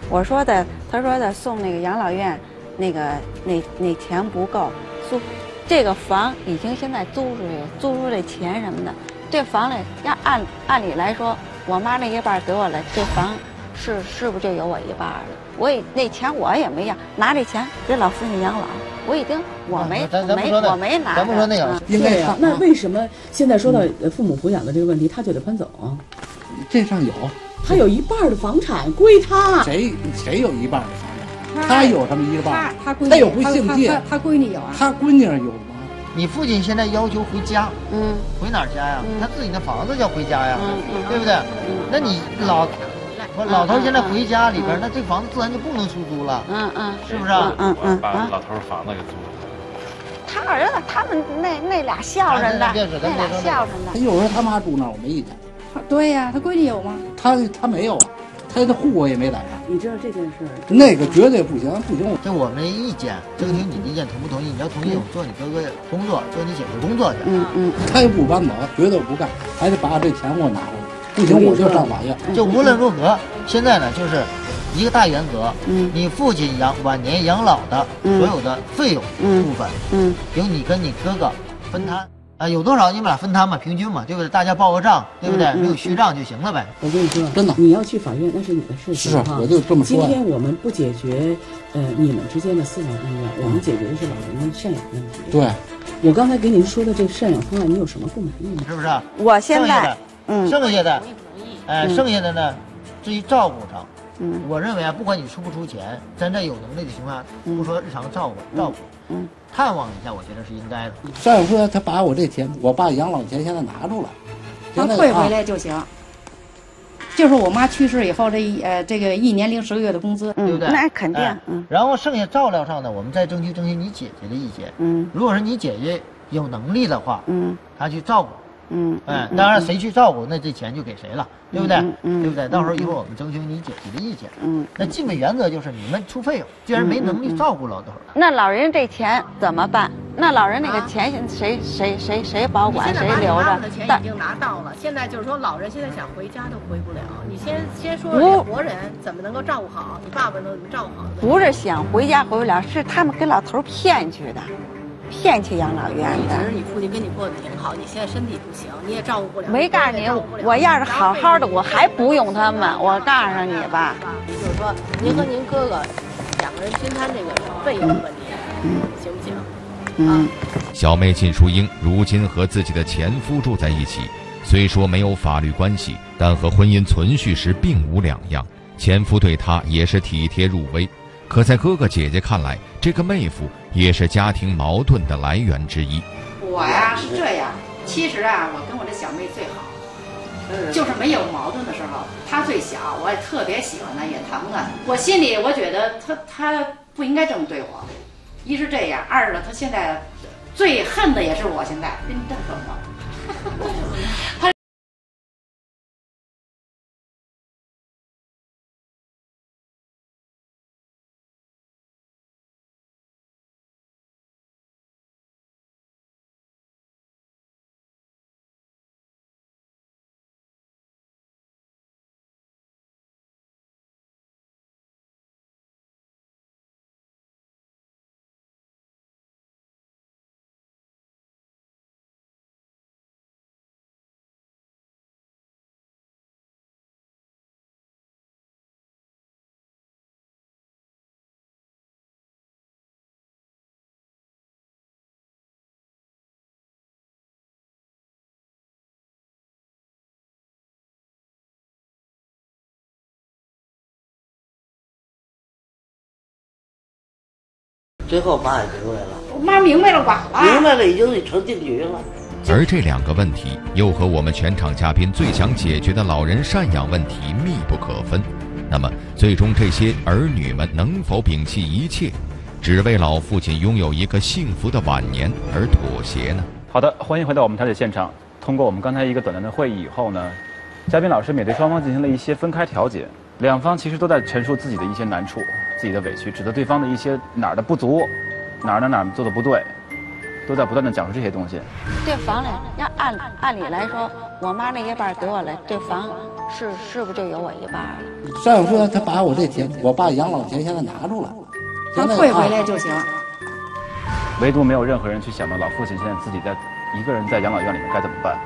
Speaker 12: 我说的，他说的送那个养老院，那钱不够，这个房已经现在租出去，租出这钱什么的，这房里要按理来说，我妈那一半给我了，这房是不是就有我一半了？那钱我也没要，拿这钱给老父亲养老，我已经我没拿。
Speaker 14: 咱不说那个，
Speaker 13: 应该呀。那为什么现在说到父母抚养的这个问题，他就得搬走啊？
Speaker 15: 这上有。
Speaker 13: 他有一半的房产归他，
Speaker 15: 谁有一半的房产？他有什么一半？他有不姓介，
Speaker 9: 他闺女有啊。
Speaker 15: 他闺女有吗？
Speaker 14: 你父亲现在要求回家，回哪儿家呀？他自己的房子叫回家呀，对不对？那你老头现在回家里边，那这房子自然就不能出租了，是不是？
Speaker 11: 把老头房子给租了。
Speaker 12: 他儿子他们那俩孝顺的，那俩孝顺的。
Speaker 15: 他有时候他妈住那儿，我没意见。
Speaker 9: 对呀，他闺女有吗？
Speaker 15: 他没有啊，他的户我也没赶上。
Speaker 13: 你知道这件事？
Speaker 15: 那个绝对不行，
Speaker 14: 就我们的意见，征求你的意见，同不同意？你要同意，我做你哥哥工作，做你姐姐工作去。
Speaker 15: 他也不搬走，绝对不干，还得把这钱给我拿回来。不行，我就上法院。
Speaker 14: 就无论如何，现在呢，就是一个大原则，你父亲晚年养老的所有的费用部分，由你跟你哥哥分摊。有多少你们俩分摊嘛，平均嘛，对不对？大家报个账，对不对？没有虚账就行了呗。
Speaker 13: 我跟你说，
Speaker 15: 真的，
Speaker 13: 你要去法院那是你的事情。
Speaker 15: 是，我就这么说。
Speaker 13: 今天我们不解决你们之间的思想恩怨，我们解决的是老人的赡养问题。
Speaker 15: 对，
Speaker 13: 我刚才给您说的这赡养方案，你有什么不满意的？
Speaker 14: 是不是？
Speaker 12: 我现在
Speaker 14: 剩下的，剩下的呢，至于照顾上，我认为啊，不管你出不出钱，咱这有能力的情况下，不说日常照顾，探望一下，我觉得是应该的。
Speaker 15: 再说他把我这钱，我把养老钱现在拿出来，
Speaker 9: 他退回来就行。就是我妈去世以后，这个1年零10个月的工资，
Speaker 14: 对不对？
Speaker 12: 那肯定。
Speaker 14: 然后剩下照料上呢，我们再争取你姐姐的意见。如果是你姐姐有能力的话，她去照顾。当然谁去照顾，那这钱就给谁了，对不对？对不对？到时候一会儿我们征求你姐姐的意见。那基本原则就是你们出费用，既然没能力照顾老头，
Speaker 12: 那老人这钱怎么办？那老人那个钱谁保管谁留着？
Speaker 16: 的钱已经拿到了，现在就是说老人现在想回家都回不了。你先说这活人怎么能够照顾好？你爸爸能怎么照顾好？
Speaker 12: 不是想回家回不了，是他们给老头骗去的。骗去养老院的。
Speaker 16: 其实你父亲跟你过得挺好，你现在身体不行，你也照顾不了。
Speaker 12: 没告诉你，我要是好好的，我还不用他们。我告诉你吧，
Speaker 16: 就是说您和您哥哥2个人均摊这个费用问题，行不行？
Speaker 2: 小妹靳淑英如今和自己的前夫住在一起，虽说没有法律关系，但和婚姻存续时并无两样。前夫对她也是体贴入微。可在哥哥姐姐看来，这个妹夫也是家庭矛盾的来源之一。
Speaker 9: 我呀是这样，其实啊，我跟我这小妹最好，就是没有矛盾的时候，她最小，我也特别喜欢她，也疼她。我心里我觉得她不应该这么对我，一是这样，二是她现在最恨的也是我现在跟你这么说。她。
Speaker 10: 最后妈也明白了，
Speaker 9: 我妈明白了吧？
Speaker 10: 明白了，已经成定局了。
Speaker 2: 而这2个问题又和我们全场嘉宾最想解决的老人赡养问题密不可分。那么，最终这些儿女们能否摒弃一切，只为老父亲拥有一个幸福的晚年而妥协呢？
Speaker 1: 好的，欢迎回到我们调解现场。通过我们刚才一个短暂的会议以后呢，嘉宾老师也对双方进行了一些分开调解。2方其实都在陈述自己的一些难处、自己的委屈，指责对方的一些哪儿的不足，哪儿做的不对。 都在不断的讲述这些东西。
Speaker 12: 这房呢，要按理来说，我妈那一半给我了，这房是不是就有我一半啊？
Speaker 15: 赡养费他把我这钱，我爸养老钱现在拿住了，
Speaker 9: 他退回来就行。
Speaker 1: 唯独没有任何人去想到老父亲现在自己一个人在养老院里面该怎么办。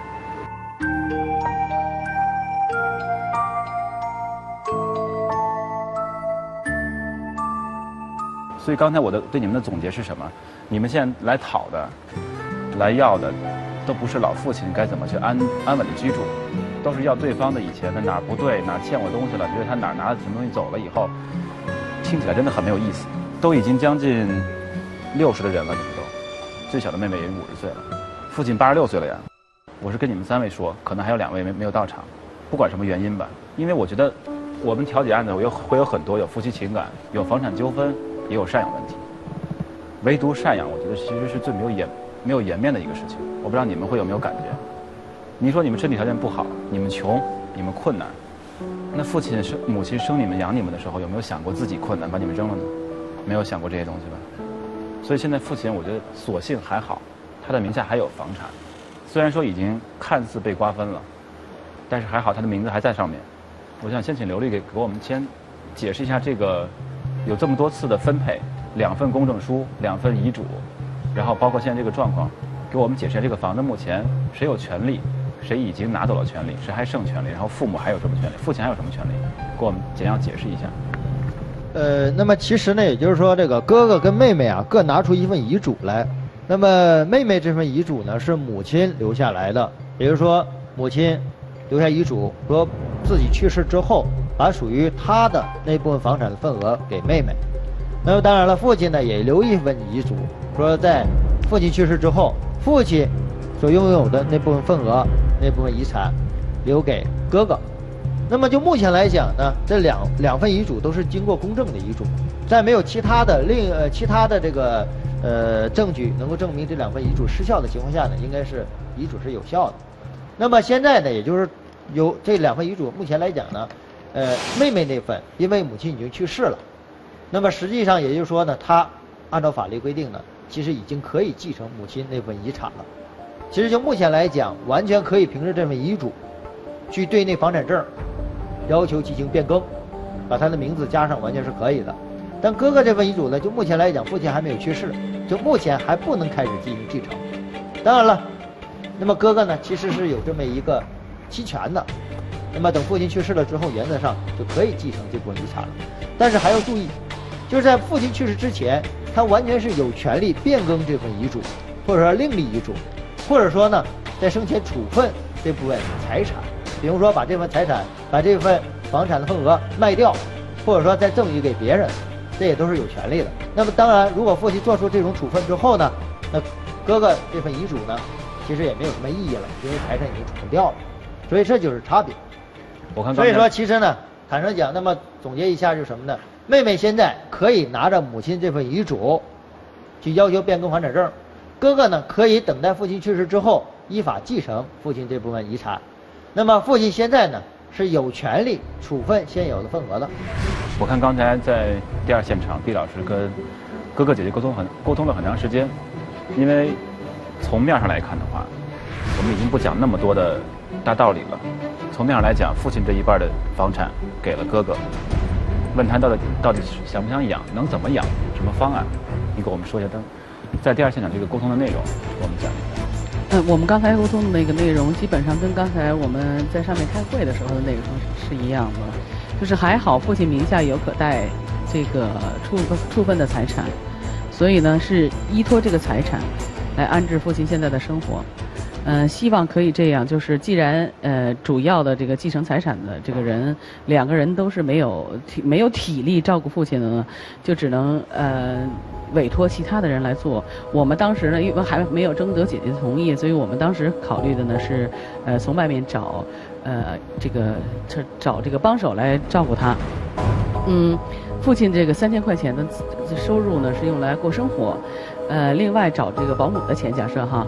Speaker 1: 所以刚才我对你们的总结是什么？你们现在来讨的、来要的，都不是老父亲该怎么去安稳的居住，都是要对方的以前的哪儿不对，哪儿欠我东西了，觉得他哪儿拿了什么东西走了以后，听起来真的很没有意思。都已经将近60的人了，你们都，最小的妹妹也50岁了，父亲86岁了呀。我是跟你们3位说，可能还有2位没有到场，不管什么原因吧，因为我觉得我们调解案子会有很多，有夫妻情感，有房产纠纷，也有赡养问题。唯独赡养，我觉得其实是最没有颜面的一个事情。我不知道你们会有没有感觉？你说你们身体条件不好，你们穷，你们困难，那父亲母亲生你们养你们的时候，有没有想过自己困难把你们扔了呢？没有想过这些东西吧？所以现在父亲，我觉得所幸还好，他的名下还有房产，虽然说已经看似被瓜分了，但是还好他的名字还在上面。我想先请刘丽给我们先解释一下这个有这么多次的分配，2份公证书，2份遗嘱，然后包括现在这个状况，给我们解释一下这个房子目前谁有权利，谁已经拿走了权利，谁还剩权利，然后父母还有什么权利，父亲还有什么权利，给我们简要解释一下。
Speaker 14: 那么其实呢，也就是说，这个哥哥跟妹妹啊，各拿出一份遗嘱来。那么妹妹这份遗嘱呢，是母亲留下来的，也就是说，母亲留下遗嘱，说自己去世之后，把属于她的那部分房产的份额给妹妹。那么当然了，父亲呢也留一份遗嘱，说在父亲去世之后，父亲所拥有的那部分份额、那部分遗产，留给哥哥。那么就目前来讲呢，这两份遗嘱都是经过公证的遗嘱，在没有其他的这个证据能够证明这2份遗嘱失效的情况下呢，应该是遗嘱是有效的。那么现在呢，也就是有这2份遗嘱，目前来讲呢，妹妹那份因为母亲已经去世了，那么实际上也就是说呢，她按照法律规定呢，其实已经可以继承母亲那份遗产了。其实就目前来讲，完全可以凭着这份遗嘱，去对那房产证要求进行变更，把他的名字加上，完全是可以的。但哥哥这份遗嘱呢，就目前来讲，父亲还没有去世，就目前还不能开始进行继承。当然了，那么哥哥呢，其实是有这么一个期权的，那么等父亲去世了之后，原则上就可以继承这部分遗产了。但是还要注意，就是在父亲去世之前，他完全是有权利变更这份遗嘱，或者说另立遗嘱，或者说呢，在生前处分这部分财产。比如说把这份财产、把这份房产的份额卖掉，或者说再赠与给别人，这也都是有权利的。那么当然，如果父亲做出这种处分之后呢，那哥哥这份遗嘱呢，其实也没有什么意义了，因为财产已经处分掉了。所以这就是差别。所以说，其实呢，坦率讲，那么总结一下就是什么呢？妹妹现在可以拿着母亲这份遗嘱去要求变更房产证，哥哥呢可以等待父亲去世之后依法继承父亲这部分遗产。那么父亲现在呢是有权利处分现有的份额的。
Speaker 1: 我看刚才在第2现场，毕老师跟哥哥姐姐沟通了很长时间，因为从面上来看的话，我们已经不讲那么多的大道理了。从面上来讲，父亲这一半的房产给了哥哥，问他到底想不想养，能怎么养，什么方案，你给我们说一下。在第2现场这个沟通的内容，我们讲一下。
Speaker 13: 我们刚才沟通的那个内容，基本上跟刚才我们在上面开会的时候的内容是一样的，就是还好父亲名下有可贷这个处分的财产，所以呢是依托这个财产来安置父亲现在的生活。希望可以这样，就是既然主要的这个继承财产的这个人2个人都是没有体力照顾父亲的呢，就只能委托其他的人来做。我们当时呢，因为还没有征得姐姐的同意，所以我们当时考虑的呢是从外面找这个帮手来照顾他。父亲这个3000块钱的收入呢是用来过生活，另外找这个保姆的钱，假设哈。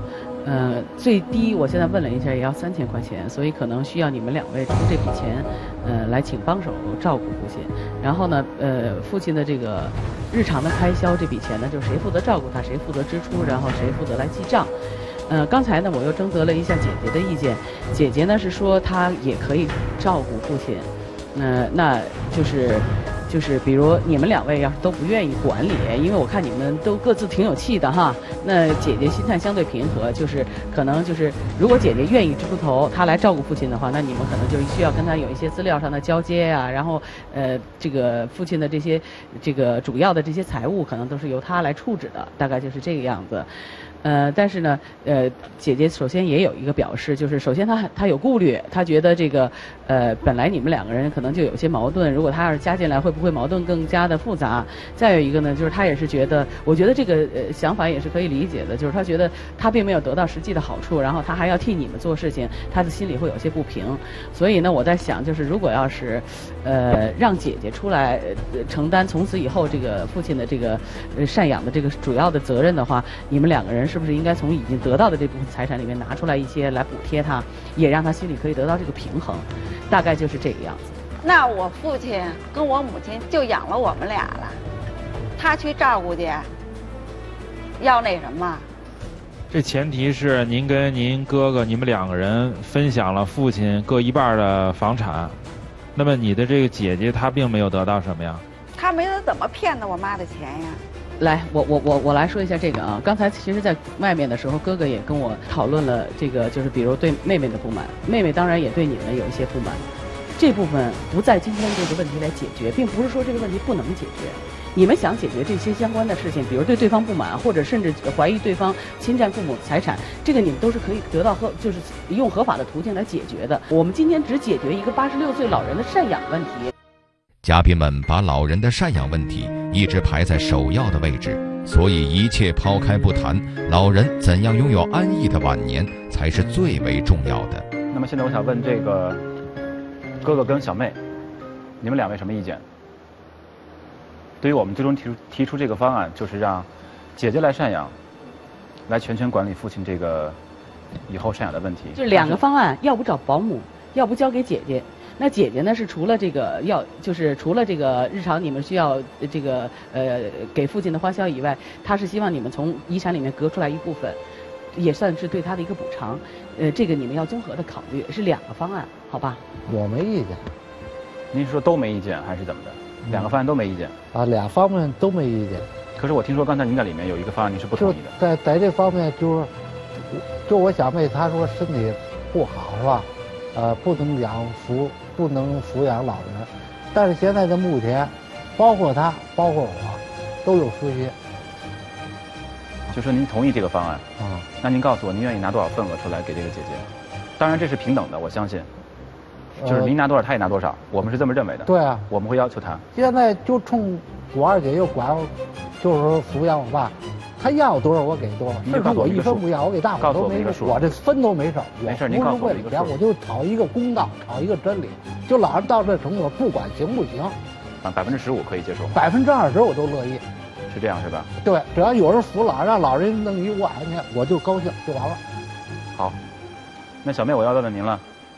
Speaker 13: 最低我现在问了一下，也要3000块钱，所以可能需要你们2位出这笔钱，来请帮手照顾父亲。然后呢，父亲的这个日常的开销这笔钱呢，就是谁负责照顾他，谁负责支出，然后谁负责来记账。刚才呢，我又征得了一下姐姐的意见，姐姐呢是说她也可以照顾父亲，那就是比如你们2位要是都不愿意管理，因为我看你们都各自挺有气的哈，那姐姐心态相对平和，就是可能就是如果姐姐愿意出头，她来照顾父亲的话，那你们可能就需要跟她有一些资料上的交接啊，然后这个父亲的这个主要的这些财务可能都是由她来处置的，大概就是这个样子。但是呢，姐姐首先也有一个表示，就是首先她有顾虑，她觉得这个本来你们2个人可能就有些矛盾，如果她要是加进来，会不会矛盾更加的复杂？再有一个呢，就是她也是觉得，我觉得这个想法也是可以理解的，就是她觉得她并没有得到实际的好处，然后她还要替你们做事情，她的心里会有些不平。所以呢，我在想，就是如果要是让姐姐出来承担从此以后这个父亲的这个赡养的这个主要的责任的话，你们2个人是不是应该从已经得到的这部分财产里面拿出来一些来补贴他，也让他心里可以得到这个平衡，大概就是这个样子。
Speaker 12: 那我父亲跟我母亲就养了我们俩了，他去照顾去，要那什么？
Speaker 11: 这前提是您跟您哥哥你们2个人分享了父亲各一半的房产，那么你的这个姐姐她并没有得到什么呀？
Speaker 12: 她没得怎么骗的我妈的钱呀？
Speaker 13: 来，我来说一下这个啊。刚才其实，在外面的时候，哥哥也跟我讨论了这个，就是比如对妹妹的不满，妹妹当然也对你们有一些不满。这部分不在今天这个问题来解决，并不是说这个问题不能解决。你们想解决这些相关的事情，比如对对方不满，或者甚至怀疑对方侵占父母财产，这个你们都是可以得到就是用合法的途径来解决的。我们今天只解决一个86岁老人的赡养问题。
Speaker 2: 嘉宾们把老人的赡养问题一直排在首要的位置，所以一切抛开不谈，老人怎样拥有安逸的晚年才是最为重要的。
Speaker 1: 那么现在我想问这个哥哥跟小妹，你们2位什么意见？对于我们最终提出这个方案，就是让姐姐来赡养，来全权管理父亲这个以后赡养的问题。
Speaker 13: 就是2个方案，要不找保姆，要不交给姐姐。那姐姐呢是除了这个就是除了这个日常你们需要这个给父亲的花销以外，她是希望你们从遗产里面割出来一部分，也算是对她的一个补偿。这个你们要综合的考虑，是2个方案，好吧？
Speaker 6: 我没意见。
Speaker 1: 您是说都没意见还是怎么的？2个方案都没意见
Speaker 6: 啊，2方面都没意见。
Speaker 1: 可是我听说刚才您在里面有一个方案您是不同意的。
Speaker 6: 在这方面就我小妹她说身体不好是吧？不能抚养老人，但是现在的目前，包括她，包括我，都有失血。
Speaker 1: 就说您同意这个方案啊？那您告诉我，您愿意拿多少份额出来给这个姐姐？当然这是平等的，我相信。就是您拿多少，她也拿多少，我们是这么认为的。
Speaker 6: 对啊，
Speaker 1: 我们会要求她。
Speaker 6: 现在就冲我二姐又管，就是说抚养我爸，她要多少我给多少，甚至我一分不要，我给大伙都没事，我这分都没事。
Speaker 1: 没事，您告诉我一个数。
Speaker 6: 我就讨一个公道，讨一个真理。就老人到这程度，不管行不行
Speaker 1: ，15%可以接受吗
Speaker 6: ？20%我都乐意。
Speaker 1: 是这样是吧？
Speaker 6: 对，只要有人扶老，让老人弄1万块钱，我就高兴就完了。
Speaker 1: 好，那小妹我要问问您了。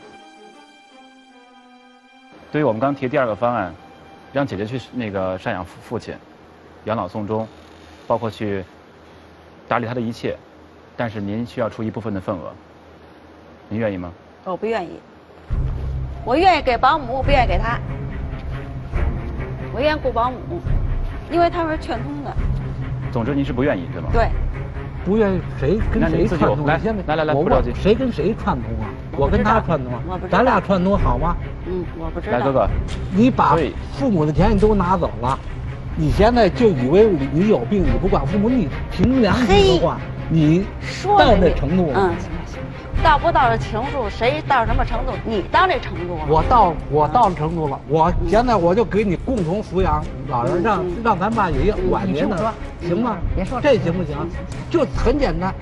Speaker 1: 对于我们刚提第2个方案，让姐姐去那个赡养父亲，养老送终，包括去打理他的一切，但是您需要出一部分的份额，您愿意吗？
Speaker 12: 我不愿意，我愿意给保姆，不愿意给他。我愿意雇保姆，因为他们是劝通的。
Speaker 1: 总之您是不愿意对吗？
Speaker 12: 对。
Speaker 6: 不愿意谁跟谁串通？
Speaker 1: 来，
Speaker 6: 我
Speaker 1: 不着急。
Speaker 6: 谁跟谁串通啊？我跟他串通啊？咱俩串通好吗？
Speaker 12: 我不知道。
Speaker 1: 来，哥哥，
Speaker 6: 你把父母的钱你都拿走了，你现在就以为你有病，你不管父母，你凭良心的话，你到那程度了。
Speaker 12: 到不到这程度，谁到什么程度？你到这程度了。
Speaker 6: 我到程度了，我现在我就给你共同抚养老人，让咱爸有一个晚年的，行吗？
Speaker 12: 别说
Speaker 6: 这行不行？就很简单。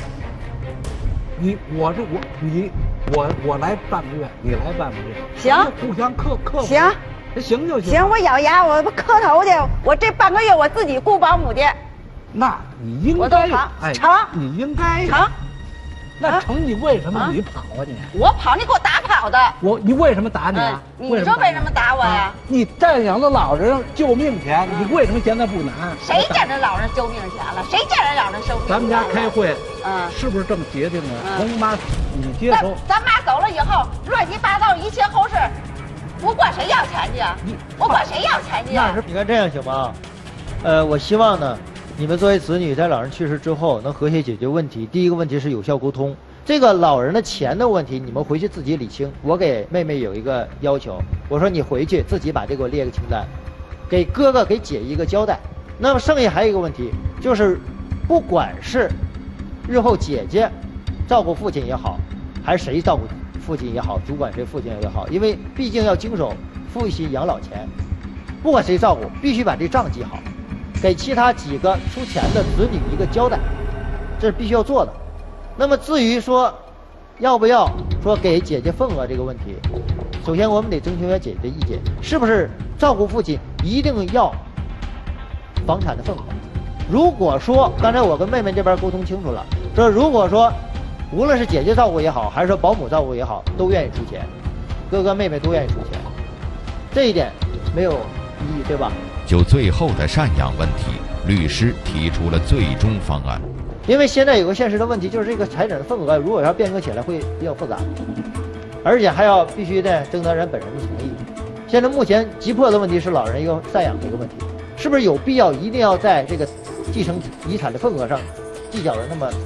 Speaker 6: 我来半个月，你来半个月，
Speaker 12: 行，
Speaker 6: 互相克服。行就行。
Speaker 12: 行，我咬牙，我磕头去。我这半个月我自己雇保姆去。
Speaker 6: 那你应该
Speaker 12: 成，
Speaker 6: 你应该
Speaker 12: 成。
Speaker 6: 那成你为什么你跑啊你？
Speaker 12: 我跑，你给我打跑的。
Speaker 6: 你为什么打你啊？
Speaker 12: 你说为什么打我呀？
Speaker 6: 你赡养了老人救命钱，你为什么现在不拿？
Speaker 12: 谁捡着老人救命钱了？谁捡着老人救命钱了？
Speaker 6: 咱们家开会，是不是这么决定的？从妈你接手。
Speaker 12: 咱妈走了以后，乱七八糟一切后事，我管谁要钱去啊？我管谁要钱去啊？
Speaker 14: 你看这样行吗？我希望呢。你们作为子女，在老人去世之后能和谐解决问题。第一个问题是有效沟通，这个老人的钱的问题，你们回去自己理清。我给妹妹有一个要求，我说你回去自己把这个列个清单，给哥哥给姐一个交代。那么剩下还有一个问题，就是不管是日后姐姐照顾父亲也好，还是谁照顾父亲也好，主管谁父亲也好，因为毕竟要经手父亲养老钱，不管谁照顾，必须把这账记好。给其他几个出钱的子女一个交代，这是必须要做的。那么至于说要不要说给姐姐份额这个问题，首先我们得征求一下姐姐的意见，是不是照顾父亲一定要房产的份额？如果说刚才我跟妹妹这边沟通清楚了，说如果说无论是姐姐照顾也好，还是说保姆照顾也好，都愿意出钱，哥哥妹妹都愿意出钱，这一点没有异议，对吧？
Speaker 2: 就最后的赡养问题，律师提出了最终方案。
Speaker 14: 因为现在有个现实的问题，就是这个财产的份额如果要变更起来会比较复杂，而且还要必须得征得人本人的同意。现在目前急迫的问题是老人一个赡养的一个问题，是不是有必要一定要在这个继承遗产的份额上计较的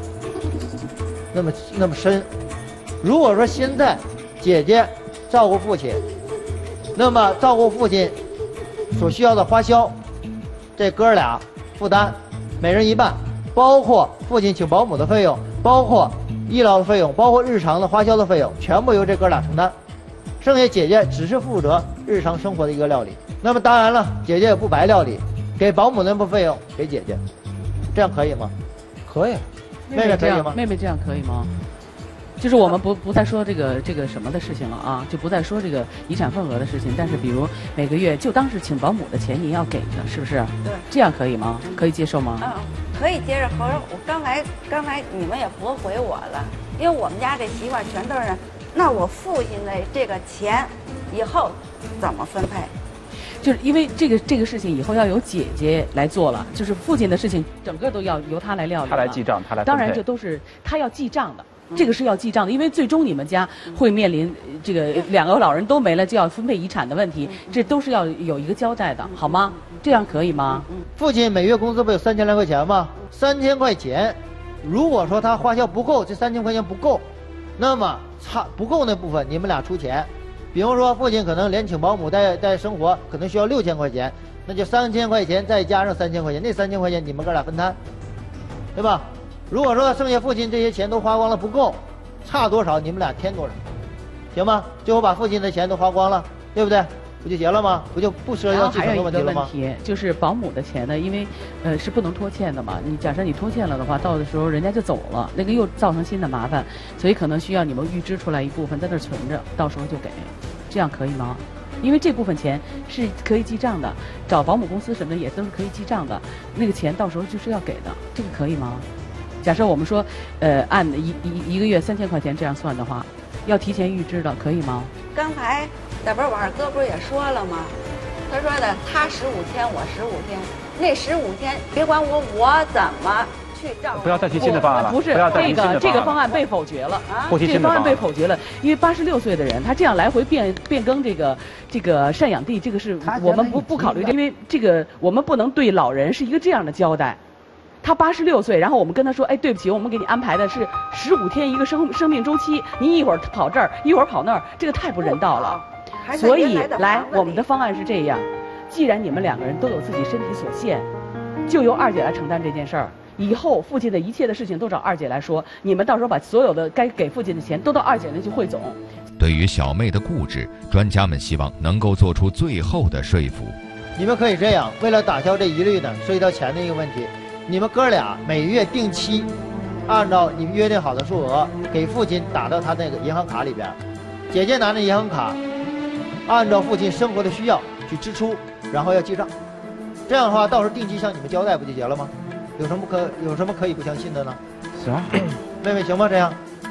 Speaker 14: 那么深？如果说现在姐姐照顾父亲，那么照顾父亲所需要的花销，这哥俩负担，每人一半，包括父亲请保姆的费用，包括医疗的费用，包括日常的花销的费用，全部由这哥俩承担。剩下姐姐只是负责日常生活的一个料理。那么当然了，姐姐也不白料理，给保姆那部分费用给姐姐，这样可以吗？
Speaker 6: 可以。
Speaker 14: 妹妹可以吗？
Speaker 13: 妹妹这样可以吗？就是我们不再说这个什么的事情了啊，就不再说这个遗产份额的事情。但是比如每个月就当是请保姆的钱，您要给的，是不是？
Speaker 12: 对。
Speaker 13: 这样可以吗？可以接受吗？
Speaker 12: 可以接受。可是我刚才你们也驳回我了，因为我们家这习惯全都是，那我父亲的这个钱以后怎么分配？
Speaker 13: 就是因为这个事情以后要由姐姐来做了，就是父亲的事情整个都要由他来料理。
Speaker 1: 他来记账，他来分配。
Speaker 13: 当然这都是他要记账的。这个是要记账的，因为最终你们家会面临这个两个老人都没了就要分配遗产的问题，这都是要有一个交代的，好吗？这样可以吗？
Speaker 14: 父亲每月工资不有3000来块钱吗？3000块钱，如果说他花销不够，这3000块钱不够，那么不够那部分你们俩出钱。比方说父亲可能连请保姆带生活可能需要6000块钱，那就3000块钱再加上3000块钱，那3000块钱你们哥俩分摊，对吧？如果说剩下父亲这些钱都花光了不够，差多少你们俩添多少，行吗？最后把父亲的钱都花光了，对不对？不就结了吗？不就不涉及到继承的问题了吗？
Speaker 13: 还有一个问题就是保姆的钱呢，因为是不能拖欠的嘛。你假设你拖欠了的话，到的时候人家就走了，那个又造成新的麻烦，所以可能需要你们预支出来一部分在那存着，到时候就给，这样可以吗？因为这部分钱是可以记账的，找保姆公司什么的也都是可以记账的，那个钱到时候就是要给的，这个可以吗？假设我们说，按一个月3000块钱这样算的话，要提前预支的，可以吗？
Speaker 12: 刚才这不是我二哥不是也说了吗？他说的他15天，我15天，那15天别管我怎么去照顾。
Speaker 1: 不要再提新的方案了。
Speaker 13: 不是这个方案被否决了啊！这个方案被否决了，因为86岁的人他这样来回变更这个赡养地，这个是我们不考虑的，因为这个我们不能对老人是一个这样的交代。他86岁，然后我们跟他说，哎，对不起，我们给你安排的是15天一个生命周期，您一会儿跑这儿，一会儿跑那儿，这个太不人道了。所以来，我们的方案是这样：既然你们两个人都有自己身体所限，就由二姐来承担这件事儿。以后父亲的一切的事情都找二姐来说，你们到时候把所有的该给父亲的钱都到二姐那去汇总。
Speaker 2: 对于小妹的固执，专家们希望能够做出最后的说服。
Speaker 14: 你们可以这样，为了打消这疑虑呢，涉及到钱的一个问题。你们哥俩每月定期，按照你们约定好的数额给父亲打到他那个银行卡里边，姐姐拿着银行卡，按照父亲生活的需要去支出，然后要记账。这样的话，到时候定期向你们交代不就结了吗？有什么可以不相信的呢？
Speaker 1: 行，
Speaker 14: 妹妹行吗？这样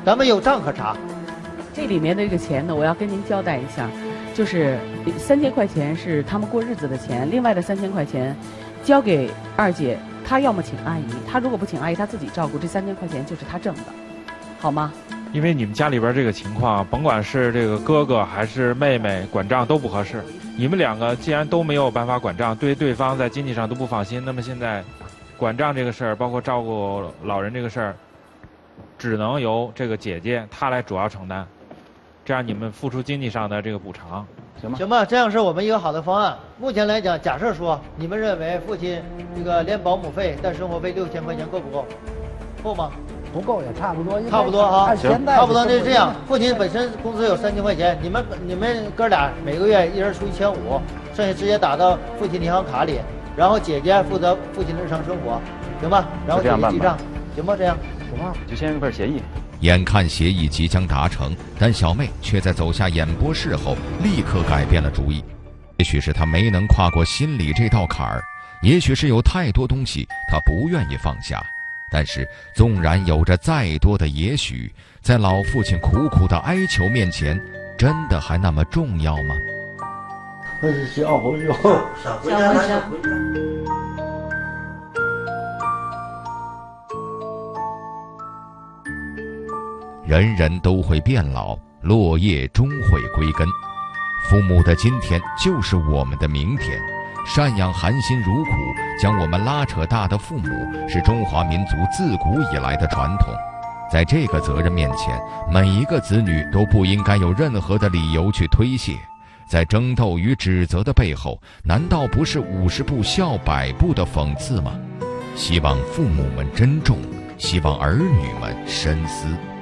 Speaker 14: 咱们有账可查。
Speaker 13: 这里面的这个钱呢，我要跟您交代一下，就是3000块钱是他们过日子的钱，另外的3000块钱交给二姐，她要么请阿姨，她如果不请阿姨，她自己照顾，这3000块钱就是她挣的，好吗？
Speaker 11: 因为你们家里边这个情况，甭管是这个哥哥还是妹妹管账都不合适。你们2个既然都没有办法管账，对对方在经济上都不放心，那么现在管账这个事儿，包括照顾老人这个事儿，只能由这个姐姐她来主要承担，这样你们付出经济上的这个补偿，行吗？
Speaker 14: 行吧，这样是我们一个好的方案。目前来讲，假设说你们认为父亲这个连保姆费带生活费6000块钱够不够？够吗？
Speaker 6: 不够也差不多，
Speaker 14: 差不多啊，
Speaker 6: 现在
Speaker 14: 差不多。那是这样，父亲本身工资有3000块钱，你们哥俩每个月一人出1500，剩下直接打到父亲银行卡里，然后姐姐负责父亲的日常生活，行吧？然后姐姐记账，行吧？这样
Speaker 1: 行吧？就签一份协议。
Speaker 2: 眼看协议即将达成，但小妹却在走下演播室后立刻改变了主意。也许是她没能跨过心里这道坎儿，也许是有太多东西她不愿意放下。但是，纵然有着再多的也许，在老父亲苦苦的哀求面前，真的还那么重要吗？
Speaker 10: 小回家，
Speaker 2: 人人都会变老，落叶终会归根。父母的今天就是我们的明天。赡养含辛茹苦，将我们拉扯大的父母，是中华民族自古以来的传统。在这个责任面前，每一个子女都不应该有任何的理由去推卸。在争斗与指责的背后，难道不是50步笑100步的讽刺吗？希望父母们珍重，希望儿女们深思。